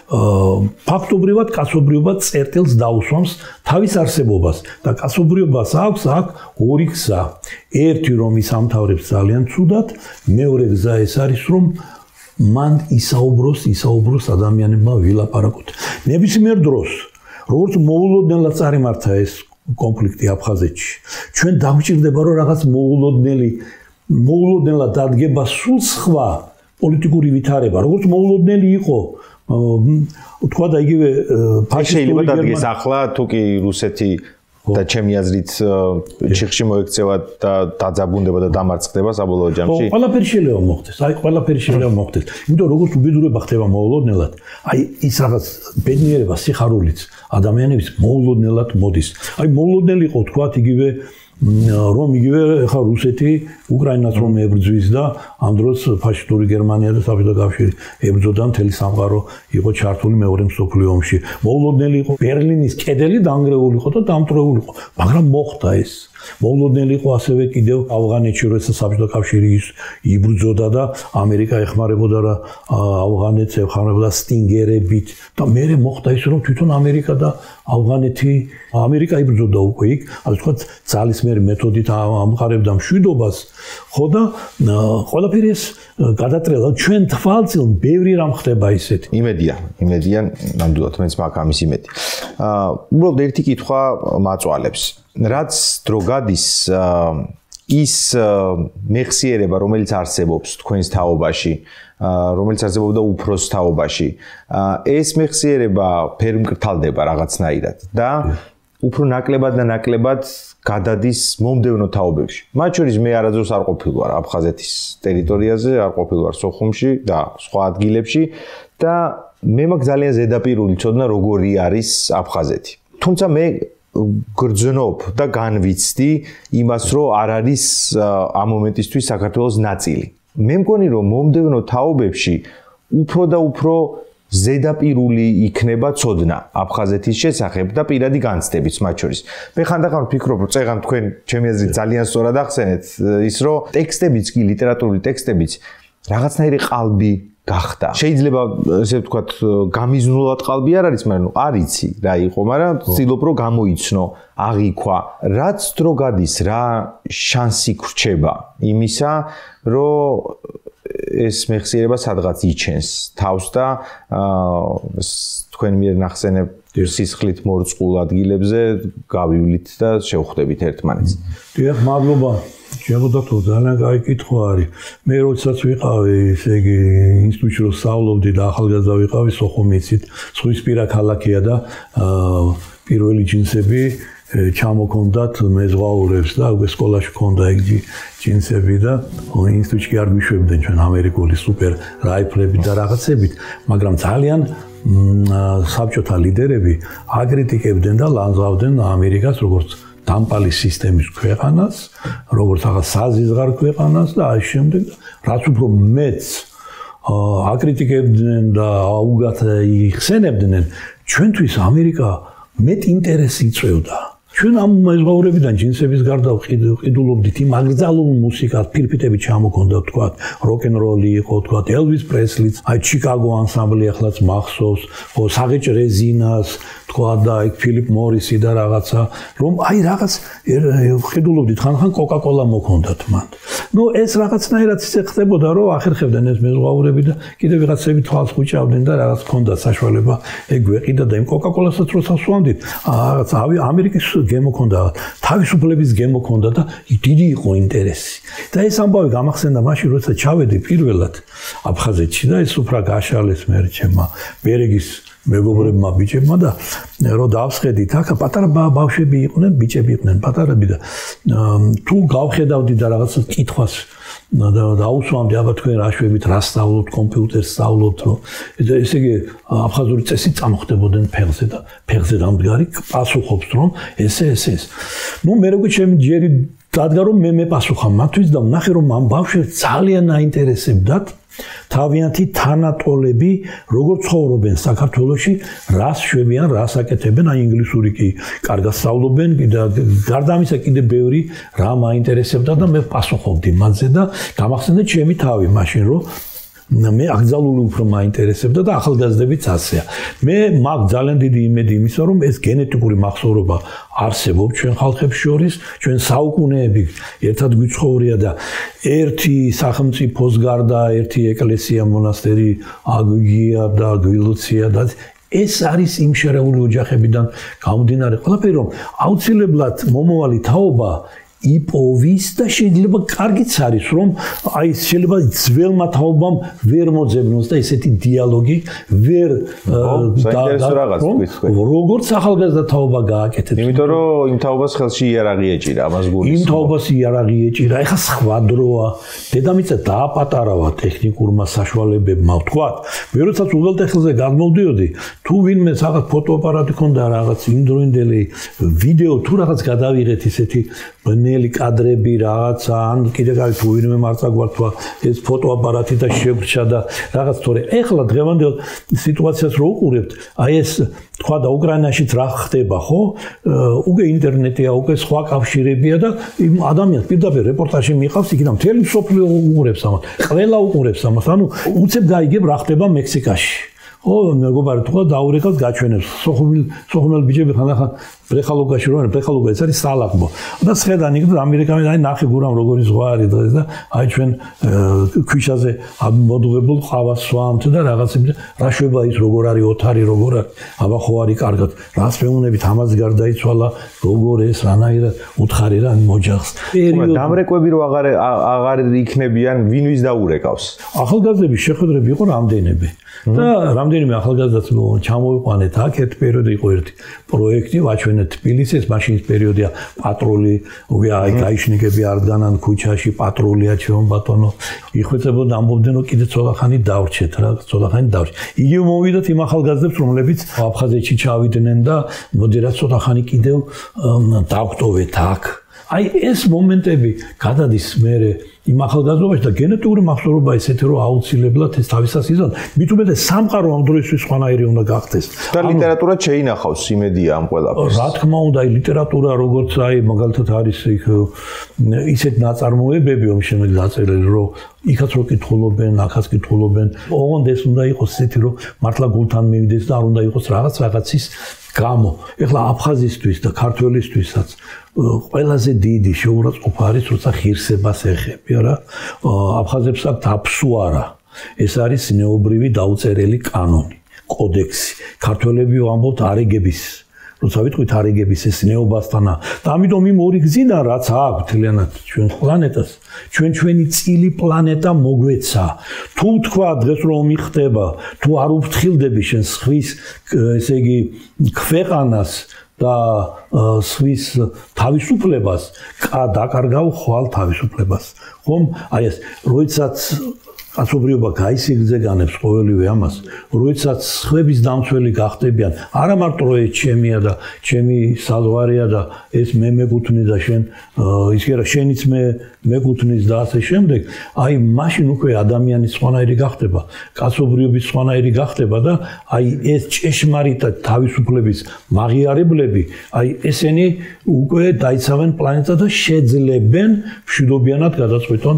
ფაქტობრივად კაცობრიობა წერტილს დაუსვამს თავის არსებობას და კაცობრიობას აქვს აქ ორი გზა ერთი რომ ის ამთავრებს ძალიან ცუდად მეორე გზა ეს არის რომ მან ისაუბროს ისაუბროს ადამიანებმა ვილაპარაკოთ ნებისმიერ დროს როგორც მოულოდნელად წარიმართა ეს კონფლიქტი აფხაზეთში ჩვენ დაგვჭირდება რომ რაღაც მოულოდნელი მოულოდნელად დადგება სულ სხვა პოლიტიკური ვითარება როგორც მოულოდნელი იყო თქვა და იგივე შეიძლება დადგეს ახლა თუ კი რუსეთი და ჩემი აზრით ჩიხში მოექცევა და დაძაბუნდება და დამარცხდება საბოლოო ჯამში. ხო, ყველაფერი შეიძლება მოხდეს. აი, ყველაფერი შეიძლება მოხდეს. იმიტომ როგორც უბედურება ხდება მოულოდნელად, აი ის რაღაც ბედნიერება, სიხარულიც ადამიანების მოულოდნელად მოდის. აი, მოულოდნელი იყო თქვათ იგივე რომ იგივე ხა რუსეთი უკრაინას რომ ებრძვის და ამ დროს ფაშისტური გერმანია და საბჭოთა კავშირი ებრძოდა მთელი სამყარო იყო ჩართული მეორე მსოფლიო ომში. მოულოდნელი იყო ბერლინის კედელი დანგრეული იყო და დამტვრეული იყო, მაგრამ მოხდა ეს. მოულოდნელი იყო ასევე კიდევ ავღანეთში როცა საბჭოთა კავშირი იბრძოდა და ამერიკა ეხმარებოდა რა ავღანეთს ეხმარებოდა სტინგერებით და მერე მოხდა ის რომ თვითონ ამერიკა და ავღანეთი ამერიკა იბრძოდა უკვე იქ ასე ვთქვათ ძალისმიერი მეთოდით ამყარებდა მშვიდობას ხო და ყველაფერი ეს გადატრიალდა ჩვენ თვალწინ ბევრი რამ ხდება ისეთი იმედია იმედია ნამდვილად მეც მაქვს ამის იმედი აა უბრალოდ ერთი კითხვა მაწვალებს რაც დრო გადის ის მეხსიერება რომელიც არსებობს თქვენს თაობაში რომელიც არსებობდა უფროს თაობაში ეს მეხსიერება ფერმკრთალდება რაღაცნაირად და უფრო ნაკლებად და ნაკლებად გადადის მომდევნო თაობებში მათ შორის მე არაძროს არ ყოფილი ვარ აფხაზეთის ტერიტორიაზე არ ყოფილი ვარ სოხუმში და სხვა ადგილებში და მე მაქვს ძალიან ზედაპირული ცოდნა როგორი არის აფხაზეთი თუმცა მე გრძნობ და განვიცდი იმას რომ არ არის ამ მომენტისთვის საქართველოს ნაწილი მე მგონი რომ მომდევნო თაობებში უფრო და უფრო ზედაპირული იქნება ცოდნა აფხაზეთის შესახებ და პირადი განცდებით მათ შორის მე ხანდახან ვფიქრობ რომ წეგან თქვენ ჩემი აზრით ძალიან სწორად ახსენეთ ის რომ ტექსტებიც კი ლიტერატურული ტექსტებიც რაღაცნაირი ყალბი გახდა. შეიძლება ესე ვთქვათ გამიზნულად ყალბი არ არის, მაგრამ არიცი რა იყო, მაგრამ ვცდილობ რომ გამოიცნო, აღიქვა. რაც დრო გადის, რა შანსი გრჩება იმისა, რომ ეს მეხსიერება სადღაც იჩენს თავს და თქვენ მიერ ნახსენებ სისხლით მორწყულ ადგილებზე გავივლით და შევხვდებით ერთმანეთს. დიახ, მადლობა. Შემოდა თუ ძალიან კაი კითხვა არის. მე როდესაც ვიყავი, ესე იგი, ინსტიტუტში რომ სწავლობდი და ახალგაზრდა ვიყავი, სოხუმიცით, ზღვისპირა ქალაქია და პირველი ჯინსები ჩამოქონდათ მეზღვაურებს და უკვე სკოლაში ქონდა ეგ ჯინსები და ინსტიტუტში არ გვიშვებდნენ ჩვენ ამერიკული სუპერ რაიფლებით და რაღაცებით, მაგრამ ძალიან საბჭოთა ლიდერები აკრიტიკებდნენ და ლანძღავდნენ ამერიკას როგორც დამპალი სისტემის ქვეყანას, როგორც რაღაც საზიზღარ ქვეყანას და ამ შემდეგ რაც უფრო მეც აკრიტიკებდნენ და აუგათ იხსენებდნენ, ჩვენთვის ამერიკა მეტ ინტერესი იწვევდა. ჩვენ ამ მეზღვაურებიდან ჯინსების გარდა ვყიდულობდით იმ აკრძალულ მუსიკას, ფირფიტები ჩამოქონდა თქვა, როკ-ენ-როლი იყო თქვა, ელვის პრესლიც, აი ჩიკაგო ანსამბლი ახლაც მახსოვს, ხო, საღეჭ რეზინას თქვა და იქ ფილიპ მორისი და რაღაცა, რომ აი რაღაც ვყიდულობდით ხან-ხან კოკა-კოლა მოქონდათ მან. ნუ ეს რაღაცნაირად ისე ხდებოდა, რომ ახერხებდნენ ეს მეზღვაურები და კიდევ ვიღაცები თვალს ხუჭავდნენ და რაღაც ქონდა საშუალება ეგ ვეყიდა და იმ კოკა-კოლასაც როცა სვამდით, რაღაც ამერიკის გემო ქონდა, თავისუფლების გემო ქონდა და დიდი იყო ინტერესი. და ეს ამბავი გამახსენდა მაშინ, როცა ჩავედი პირველად აფხაზეთში და ეს უფრო გაშალეს მე რჩემა ბერეგის მეგობრებმა ბიჭებმა და რომ დავსხედით აქ პატარა ბავშვები იყვნენ, ბიჭები იყვნენ, პატარები და თუ გავხედავდი და რაღაც კითხვას და დაუსვამდი აბა თქვენ რა შვებით რა სწავლობთ კომპიუტერს სწავლობთ რომ ესე იგი აფხაზური წესით წამოხდებოდნენ ფეხზე და ფეხზე დამდგარი პასუხობს რომ ესე ესე ეს ნუ მე როგორ ჩემი ჯერი დადგა რომ მე მეპასუხა მათთვის და ვნახე რომ ამ ბავშვებს ძალიან აინტერესებდათ თავიანთი თანატოლები როგორ ცხოვრობენ საქართველოში, რას შვებიან, რას აკეთებენ, აი ინგლისური კი კარგად სწავლობენ და გარდა ამისა კიდე ბევრი რამ აინტერესებდა და მე პასუხობდი მათზე და გამახსენდა ჩემი თავი მაშინ რომ მე აკრძალული უფრო მაინტერესებდა და ახალგაზრდებიც ასეა. მე მაქვს ძალიან დიდი იმედი იმისა, რომ ეს გენეტიკური მახსოვრობა არსებობს ჩვენ ხალხებს შორის, ჩვენ საუკუნეები ერთად გვიცხოვრია და ერთი სახელმწიფოს გარდა ერთი ეკლესია, მონასტერი აგიგია და გვილოცია და ეს არის იმ შერეული ოჯახებიდან გამომდინარე ყველაფერი, რომ აუცილებლად მომავალი თაობა იპოვის და შეიძლება კარგიც არის რომ აი შეიძლება ძველმა თაობამ ვერ მოძებნოს და ესეთი დიალოგი ვერ როგორც ახალგაზრდა თაობა გააკეთებს. იმიტომ რომ იმ თაობას ხელში იარაღი ეჭირა, ამას გულის. იმ თაობას იარაღი ეჭირა. ეხლა სხვა დროა. დედამიწა დააპატარავა ტექნიკურმა საშუალებებმა, ვთქვათ. მე როდესაც უღელტეხილზე გადმოვდიოდი, თუ ვინმე რაღაც ფოტოაპარატი ქონდა, რაღაც იმდროინდელი ვიდეო თუ რაღაც გადავიღეთ ისეთი ბნელი კადრები რაღაცა ან კიდე გაი თუ ვინმე მარცა გვართვა ეს ფოტოაპარატი და შეგვრჩა და რაღაც თორე ეხლა დღევანდელ სიტუაციას რო უყურებთ აი ეს თქვა და უკრაინაშიც რა ხდება ხო უკვე ინტერნეტია უკვე სხვა კავშირებია და იმ ადამიანს პირდაპირ რეპორტაჟი მიიღავს იქიდან მთელი მსოფლიო უყურებს ამას ყველა უყურებს ამას ანუ უცებ გაიგებ რა ხდება მექსიკაში ხო მეგობარი თქვა დაურეკავს გაჩვენებს სოხუმელ სოხუმელ ბიჭები ხანდახან ბრეხალოგაში რო არის ბრეხალოგა ეს არის სალაგბო და შეხედან იქ ამერიკაში აი ნახე გურამ როგორი ზღვა არის დღეს და აი ჩვენ ქვიშაზე მოდუღებულ ყავას სვამთ და რაღაცები რა შვება ის როგორ არის ოთარი როგორ არის აბა ხო არის კარგად რას მეუნებით ამას გარდაიცვალა როგორ ეს რანაირად უთხარი რა მოჯახს დამრეკვები რო აღარ აღარ იქნებიან ვინვის დაურეკავს ახალგაზრდების შეხვედრები იყო რამდენიმე და რამდენიმე ახალგაზრდაც ჩამოვიყვანეთ აქ ერთ პერიოდი იყო ერთი პროექტი ვაჩვენეთ თბილისის მაშინ პერიოდია პატრული უკვე აი გაიშნიკები არ დგანან ქუჩაში პატრულია ჩვენ ბატონო იხვეწებოდა ამბობდნენ რომ კიდე ცოტახანი დავრჩეთ რა ცოტახანი დავრჩეთ იგივე მოვიდათ იმ ახალგაზრდებს რომლებიც აფხაზეთში ჩავიდნენ და მოდი რა ცოტახანი კიდევ დავტოვეთ აქ აი ეს მომენტები გადადის მერე იმ ახალგაზრდობაში და გენეტიკური მახსოვრობა ესეთი რომ აუცილებლად ეს თავისას იზრდება. მით უმეტეს სამყარო ამ დროისთვის სხვანაირი უნდა გახდეს. და ლიტერატურა შეინახავს იმედია ამ ყველაფერს. რა თქმა უნდა, აი ლიტერატურა როგორც აი მაგალითად არის იქ ისეთ ნაწარმოებები რომ შემდეგ დაწერილი რომ იქაც რო კითხულობენ, ახაც კითხულობენ. ოღონდ ეს უნდა იყოს ესეთი რომ მართლა გულთან მივიდეს და არ უნდა იყოს რაღაც რაღაცის გამო. ეხლა აფხაზისთვის და ქართველისთვისაც ყველაზე დიდი შეურაცხყოფა არის როცა ღირსებას ეხები რა. აფხაზებს აქვთ აფსუარა. ეს არის ნეობრივი დაუწერელი კანონი, კოდექსი. ქართველები ვამბობთ არიგების როცა ვიტყვით არიგების ეს ნეობასთანა და ამიტომ იმ ორი გზიდან რაც აქვს თლიანად ჩვენ პლანეტას ჩვენ ჩვენი წილი პლანეტა მოგვეცა თუ თქვა დღეს რომ მიხდება თუ არ უფრთხილდები შენ სხვის ესე იგი ქვეყანას და სხვის თავისუფლებას დაკარგავ ხვალ თავისუფლებას ხომ აი ეს როდესაც კაცობრიობა გაისიგრძე განებს ყოველივე ამას, როდესაც სხვების დამცველი გახდებიან, არა მარტო რომ ეს ჩემია და ჩემი საზღვარია და ეს მე მეკუთვნი და შენ ისე რა შენიც მე მეკუთვნის და ასე შემდეგ, აი მაშინ უკვე ადამიანის სხვანაირი გახდება, კაცობრიობის სხვანაირი გახდება და აი ეს ჭეშმარიტად თავისუფლების მაღიარებლები, აი ესენი უკვე დაიცავენ პლანეტა და შეძლებენ მშვიდობიანად გადაწყვეტონ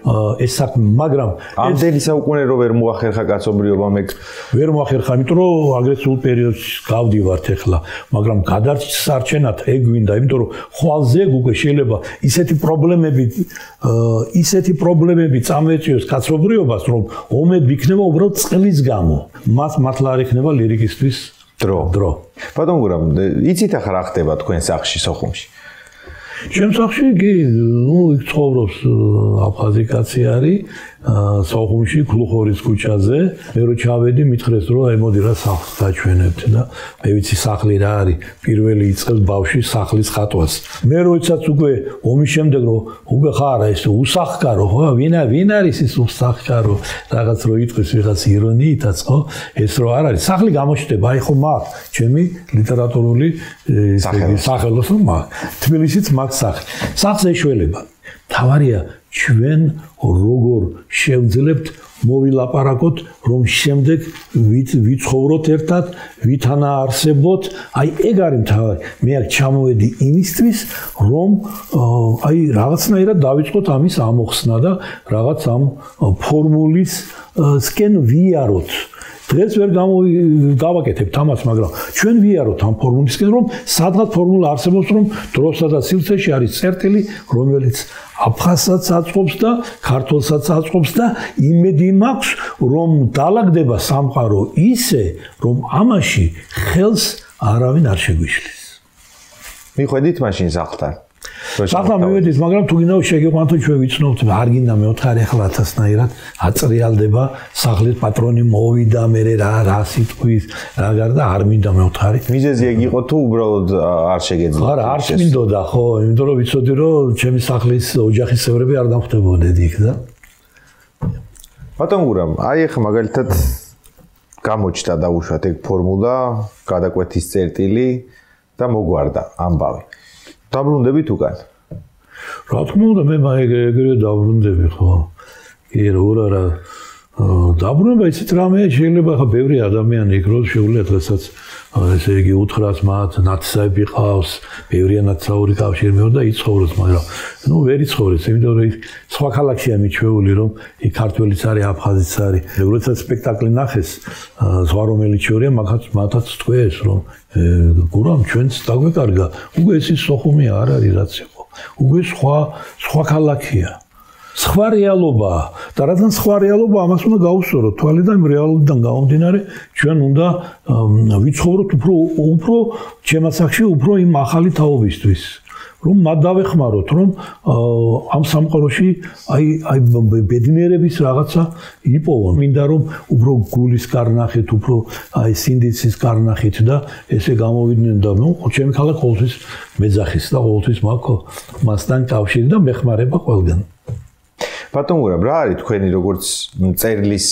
ეს საქმე, მაგრამ ამდენი საუკუნე რო ვერ მოახერხა კაცობრიობამ ეგ ვერ მოახერხა, იმიტომ რომ აგრესიულ პერიოდში გავდივართ ახლა, მაგრამ გადარჩენათ ეგ გვინდა, იმიტომ რომ ხვალზე უკვე შეიძლება ისეთი პრობლემები ისეთი პრობლემები წამეწიოს კაცობრიობას, რომ ომები იქნება უბრალოდ წყლის გამო. მას მართლა არ იქნება ლირიკისთვის დრო. დრო. ბატონ გურამ, იცით ახლა რა ხდება თქვენ სახლში, სოხუმში? ჩემ სახლში კი, ნუ იქ ცხოვრობს აფხაზი კაცი არის, სოხუმში, გლუხორის ქუჩაზე. მე რო ჩავედი, მითხრეს რომ აი მოდი რა სახლს დაჩვენებთ და მე ვიცი სახლი რა არის. პირველი იწყებს ბავშვი სახლის ხატვას. მე როდესაც უკვე ომის შემდეგ რომ უკვე ხარ ეს უსახკარო, ხო? ვინ ვინ არის ეს უსახკარო? რაღაც რო იტყვის ვიღაც ირონიითაც, ხო? ეს რო არ არის. სახლი გამოჩნდება, აი ხო მაგ, ჩემი ლიტერატურული სახელოსნო მაგ. თბილისიც მაგ სახლი. სახლს ეშველება. თავარია ჩვენ როგორ შევძლებთ მოვილაპარაკოთ რომ შემდეგ ვიცხოვროთ ერთად ვითანა არსებოთ აი ეგ არის მთავარი მე აქ ჩამოვედი იმისთვის რომ აი რაღაცნაირად დავიწყოთ ამის ამოხსნა და რაღაც ამ ფორმულის სკენ ვიაროთ დღეს ვერ გავაკეთებთ ამას მაგრამ ჩვენ ვიაროთ ამ ფორმულისკენ რომ სადღაც ფორმულა არსებობს რომ დროსა და სივრცეში არის წერტილი რომელიც აფხაზსაც აწყობს და ქართველსაც აწყობს და იმედი მაქვს რომ დაალაგდება სამყარო ისე რომ ამაში ხელს არავინ არ შეგვიშლის. მიხვედით მაშინ სახლთან? ახლა მივედით, მაგრამ თუ გინდა შეგიყვანოთ ჩვენ ვიცნობთ, არ გინდა მეოთხარი ახლა ათასნაირად აწრიალდება სახლის პატრონი მოვიდა, მე რა რა სიტყვის რა გარდა არ მინდა მეოთხარი. მიზეზი ეგ იყო თუ უბრალოდ არ შეგეძლო? არა, არ მინდოდა ხო, იმიტომ რომ ვიცოდი რომ ჩემი სახლის ოჯახის წევრები არ დამხვდებოდნენ იქ და ბატონ გურამ, აი ახლა მაგალითად გამოჩნდა დაუშვათ ეგ ფორმულა, გადაკვეთის წერტილი და მოგვარდა ამბავი. დაბრუნდებით უკან? რა თქმა უნდა, მე ეგრე დაბრუნდები ხო. კი როგორ არა დაბრუნება იცით რამე შეიძლება ხა ბევრი ადამიანი იქ რო შეუძლია დღესაც ესე იგი უთხრას მათ ნაცსაები ყავს, ბევრი ნაცსაური კავშირი მეორ და იცხოვროს, მაგრამ ნუ ვერ იცხოვრეს, იმიტომ რომ სხვა ქალაქშია მიჩვეული რომ იქ ქართველიც არის, აფხაზიც არის. როდესაც სპექტაკლი ნახეს, ზღვა რომელიც შორია, მაგაც მათაც თქვეს რომ გურამ ჩვენც დაგვეკარგა, უკვე ეს ის სოხუმი არ არის რაც იყო. უკვე სხვა სხვა ქალაქია. სხვა რეალობაა და რადგან სხვა რეალობა ამას უნდა გავუსწოროთ თვალიდან რეალობიდან გამომდინარე ჩვენ უნდა ვიცხოვროთ უფრო უფრო ჩემასახში უფრო იმ ახალი თაობისთვის რომ მათ დავეხმაროთ რომ ამ სამყაროში აი აი ბედნიერების რაღაცა იპოვონ მინდა რომ უფრო გულის კარნახით უფრო აი სინდიცის კარნახით და ესე გამოვიდნენ და ნუ ჩემი ქალაქ ყოველთვის მეძახის და ყოველთვის მაქვს მასთან კავშირი და მეხმარება ყველგან ბატონ გურამ, რა არის თქვენი როგორც წერლის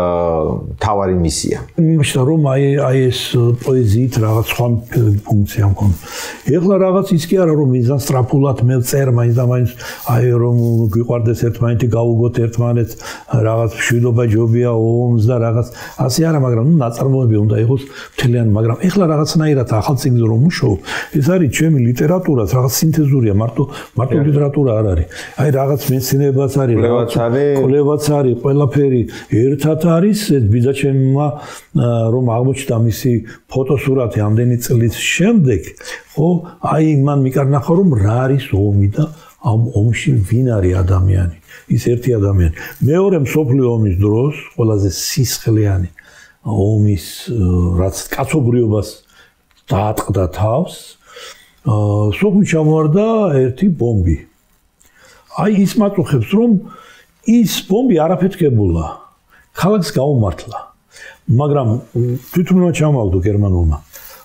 თავარი მისია? იმაშა რომ აი აი ეს პოეზიით რაღაც სხვა ფუნქცია მქონდა. ეხლა რაღაც ის კი არა რომ მიზან სტრაფულად მე წერ მაინც და მაინც აი რომ გვიყვარდეს ერთმანეთი გავუგოთ ერთმანეთს რაღაც მშვიდობა ჯობია ომს და რაღაც ასე არა, მაგრამ ნუ ნაწარმოები უნდა იყოს მთლიანი, მაგრამ ეხლა რაღაცნაირად ახალ წიგნზე რომ მუშაობ, ეს არის ჩემი ლიტერატურაც რაღაც სინთეზურია, მარტო მარტო ლიტერატურა არ არის. აი რაღაც მეცნიერებაც არის კვლევაც არის, ყველაფერი ერთად არის, ბიძაჩემმა რომ აღმოჩნდა მისი ფოტოსურათი ამდენი წლის შემდეგ, ხო, აი მან მიკარნახა რომ რა არის ომი და ამ ომში ვინ არის ადამიანი, ის ერთი ადამიანი. მეორე მსოფლიო ომის დროს ყველაზე სისხლიანი ომის რაც კაცობრიობას დაატყდა თავს, სოფლში ჩამოვარდა ერთი ბომბი. აი ის მაწუხებს რომ ის ბომბი არაფეთქებულა ქალაქს გაუმართლა მაგრამ თვითონმა ჩამოვაგდო გერმანულმა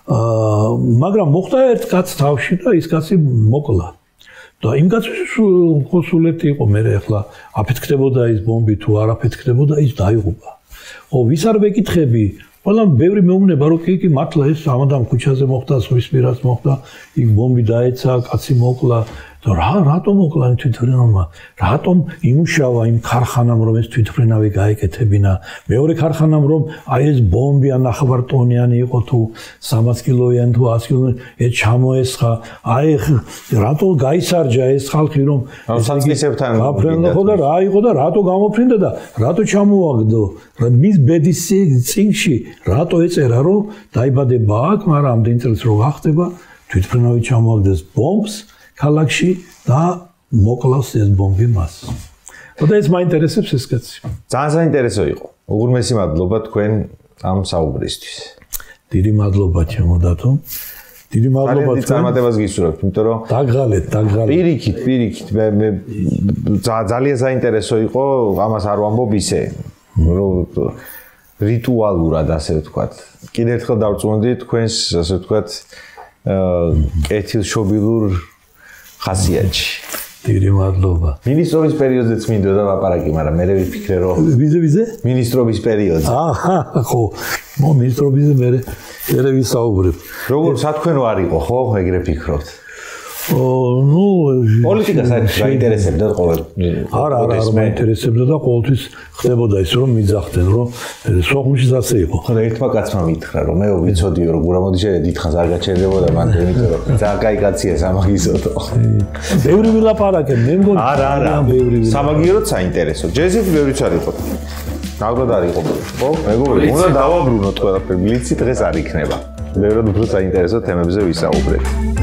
მაგრამ მოხდა ერთ კაცს თავში და ის კაცი მოკლა და იმ კაცის ხოსულეთი იყო მე ახლა აფეთქდებოდა ის ბომბი თუ არაფეთქდებოდა ის დაიღუპა ო ვის არ ვეკითხები ყველა ბევრი მეუბნება რომ კი კი მართლა ეს ამადამ ქუჩაზე მოხდა სვის პირას მოხდა იქ ბომბი დაეცა კაცი მოკლა რა რატომ მოკლა იმ თვითმფრინავმა რატომ იმუშავა იმ ქარხანამ რომ ეს თვითმფრინავი გაეკეთებინა მეორე ქარხანამ რომ აი ეს ბომბი ანახევარტონიანი იყო თუ სამას კილოიანი თუ ათს კილოიანი ეს ჩამოესხა აი რატო გაისარჯა ეს ხალხი რომ საწესებთან გაფრენდა ხო და რა იყო და რატო გამოფრინდა და რატო ჩამოაგდო მის ბედის წინში რატო ეწერა რომ დაიბადება აქ მაგრამ ამდენ წელს რო გახდება თვითმფრინავი ჩამოაგდეს ბომბს ქალაქში და მოკლავს ეს ბომბი მას. და ეს მაინტერესებს ეს კაცი. ძალიან საინტერესო იყო. უღრმესი მადლობა თქვენ ამ საუბრისთვის. დიდი მადლობა ჩემო დათო. დიდი მადლობა თქვენ. წარმატებას გისურვებთ, იმიტომ რომ დაგღალეთ, დაგღალეთ. პირიქით, პირიქით მე მე ძალიან საინტერესო იყო, ამას არ ვამბობ ისე, რომ რიტუალურად ასე ვთქვათ. კიდევ ერთხელ დავწმუნდი თქვენს ასე ვთქვათ კეთილშობილურ ხასიათში. დიდი მადლობა. მინისტრობის პერიოდზეც მინდოდა ლაპარაკი, მაგრამ მე ვიფიქრე რომ ვიზე ვიზე? მინისტრობის პერიოდზე. აჰა, ხო. მო მინისტრობიზე მე მე ვისაუბრებ. როგორ სათქვენო არ იყო, ხო, ეგრე ფიქრობთ? ო, ნუ პოლიტიკა საერთოდ გაინტერესებდა ყოველ. არა, არა, არ მაინტერესებდა და ყოველთვის ხდებოდა ის რომ მიძახდნენ, რომ სოხუმშიც ასე იყო. ხო, ერთმა კაცმა მითხრა, რომ მე ვიცოდიო, რომ გურამოდი დიდხანს არ გაჩერდებოდა მან, იმიტომ რომ ძალიან კაი კაცია სამაგისოთო. ბევრი ვილაპარაკე, მე მგონი არა, არა, ბევრი სამაგიეროდ საინტერესო. ჯეზით ბევრიც არ იყო. ნაკლად არ იყო, ხო? მეგობრებო, უნდა დავაბრუნოთ ყველაფერი. მილიცი დღეს არ იქნება. ბევრად უფრო საინტერესო თემებზე ვისაუბრეთ.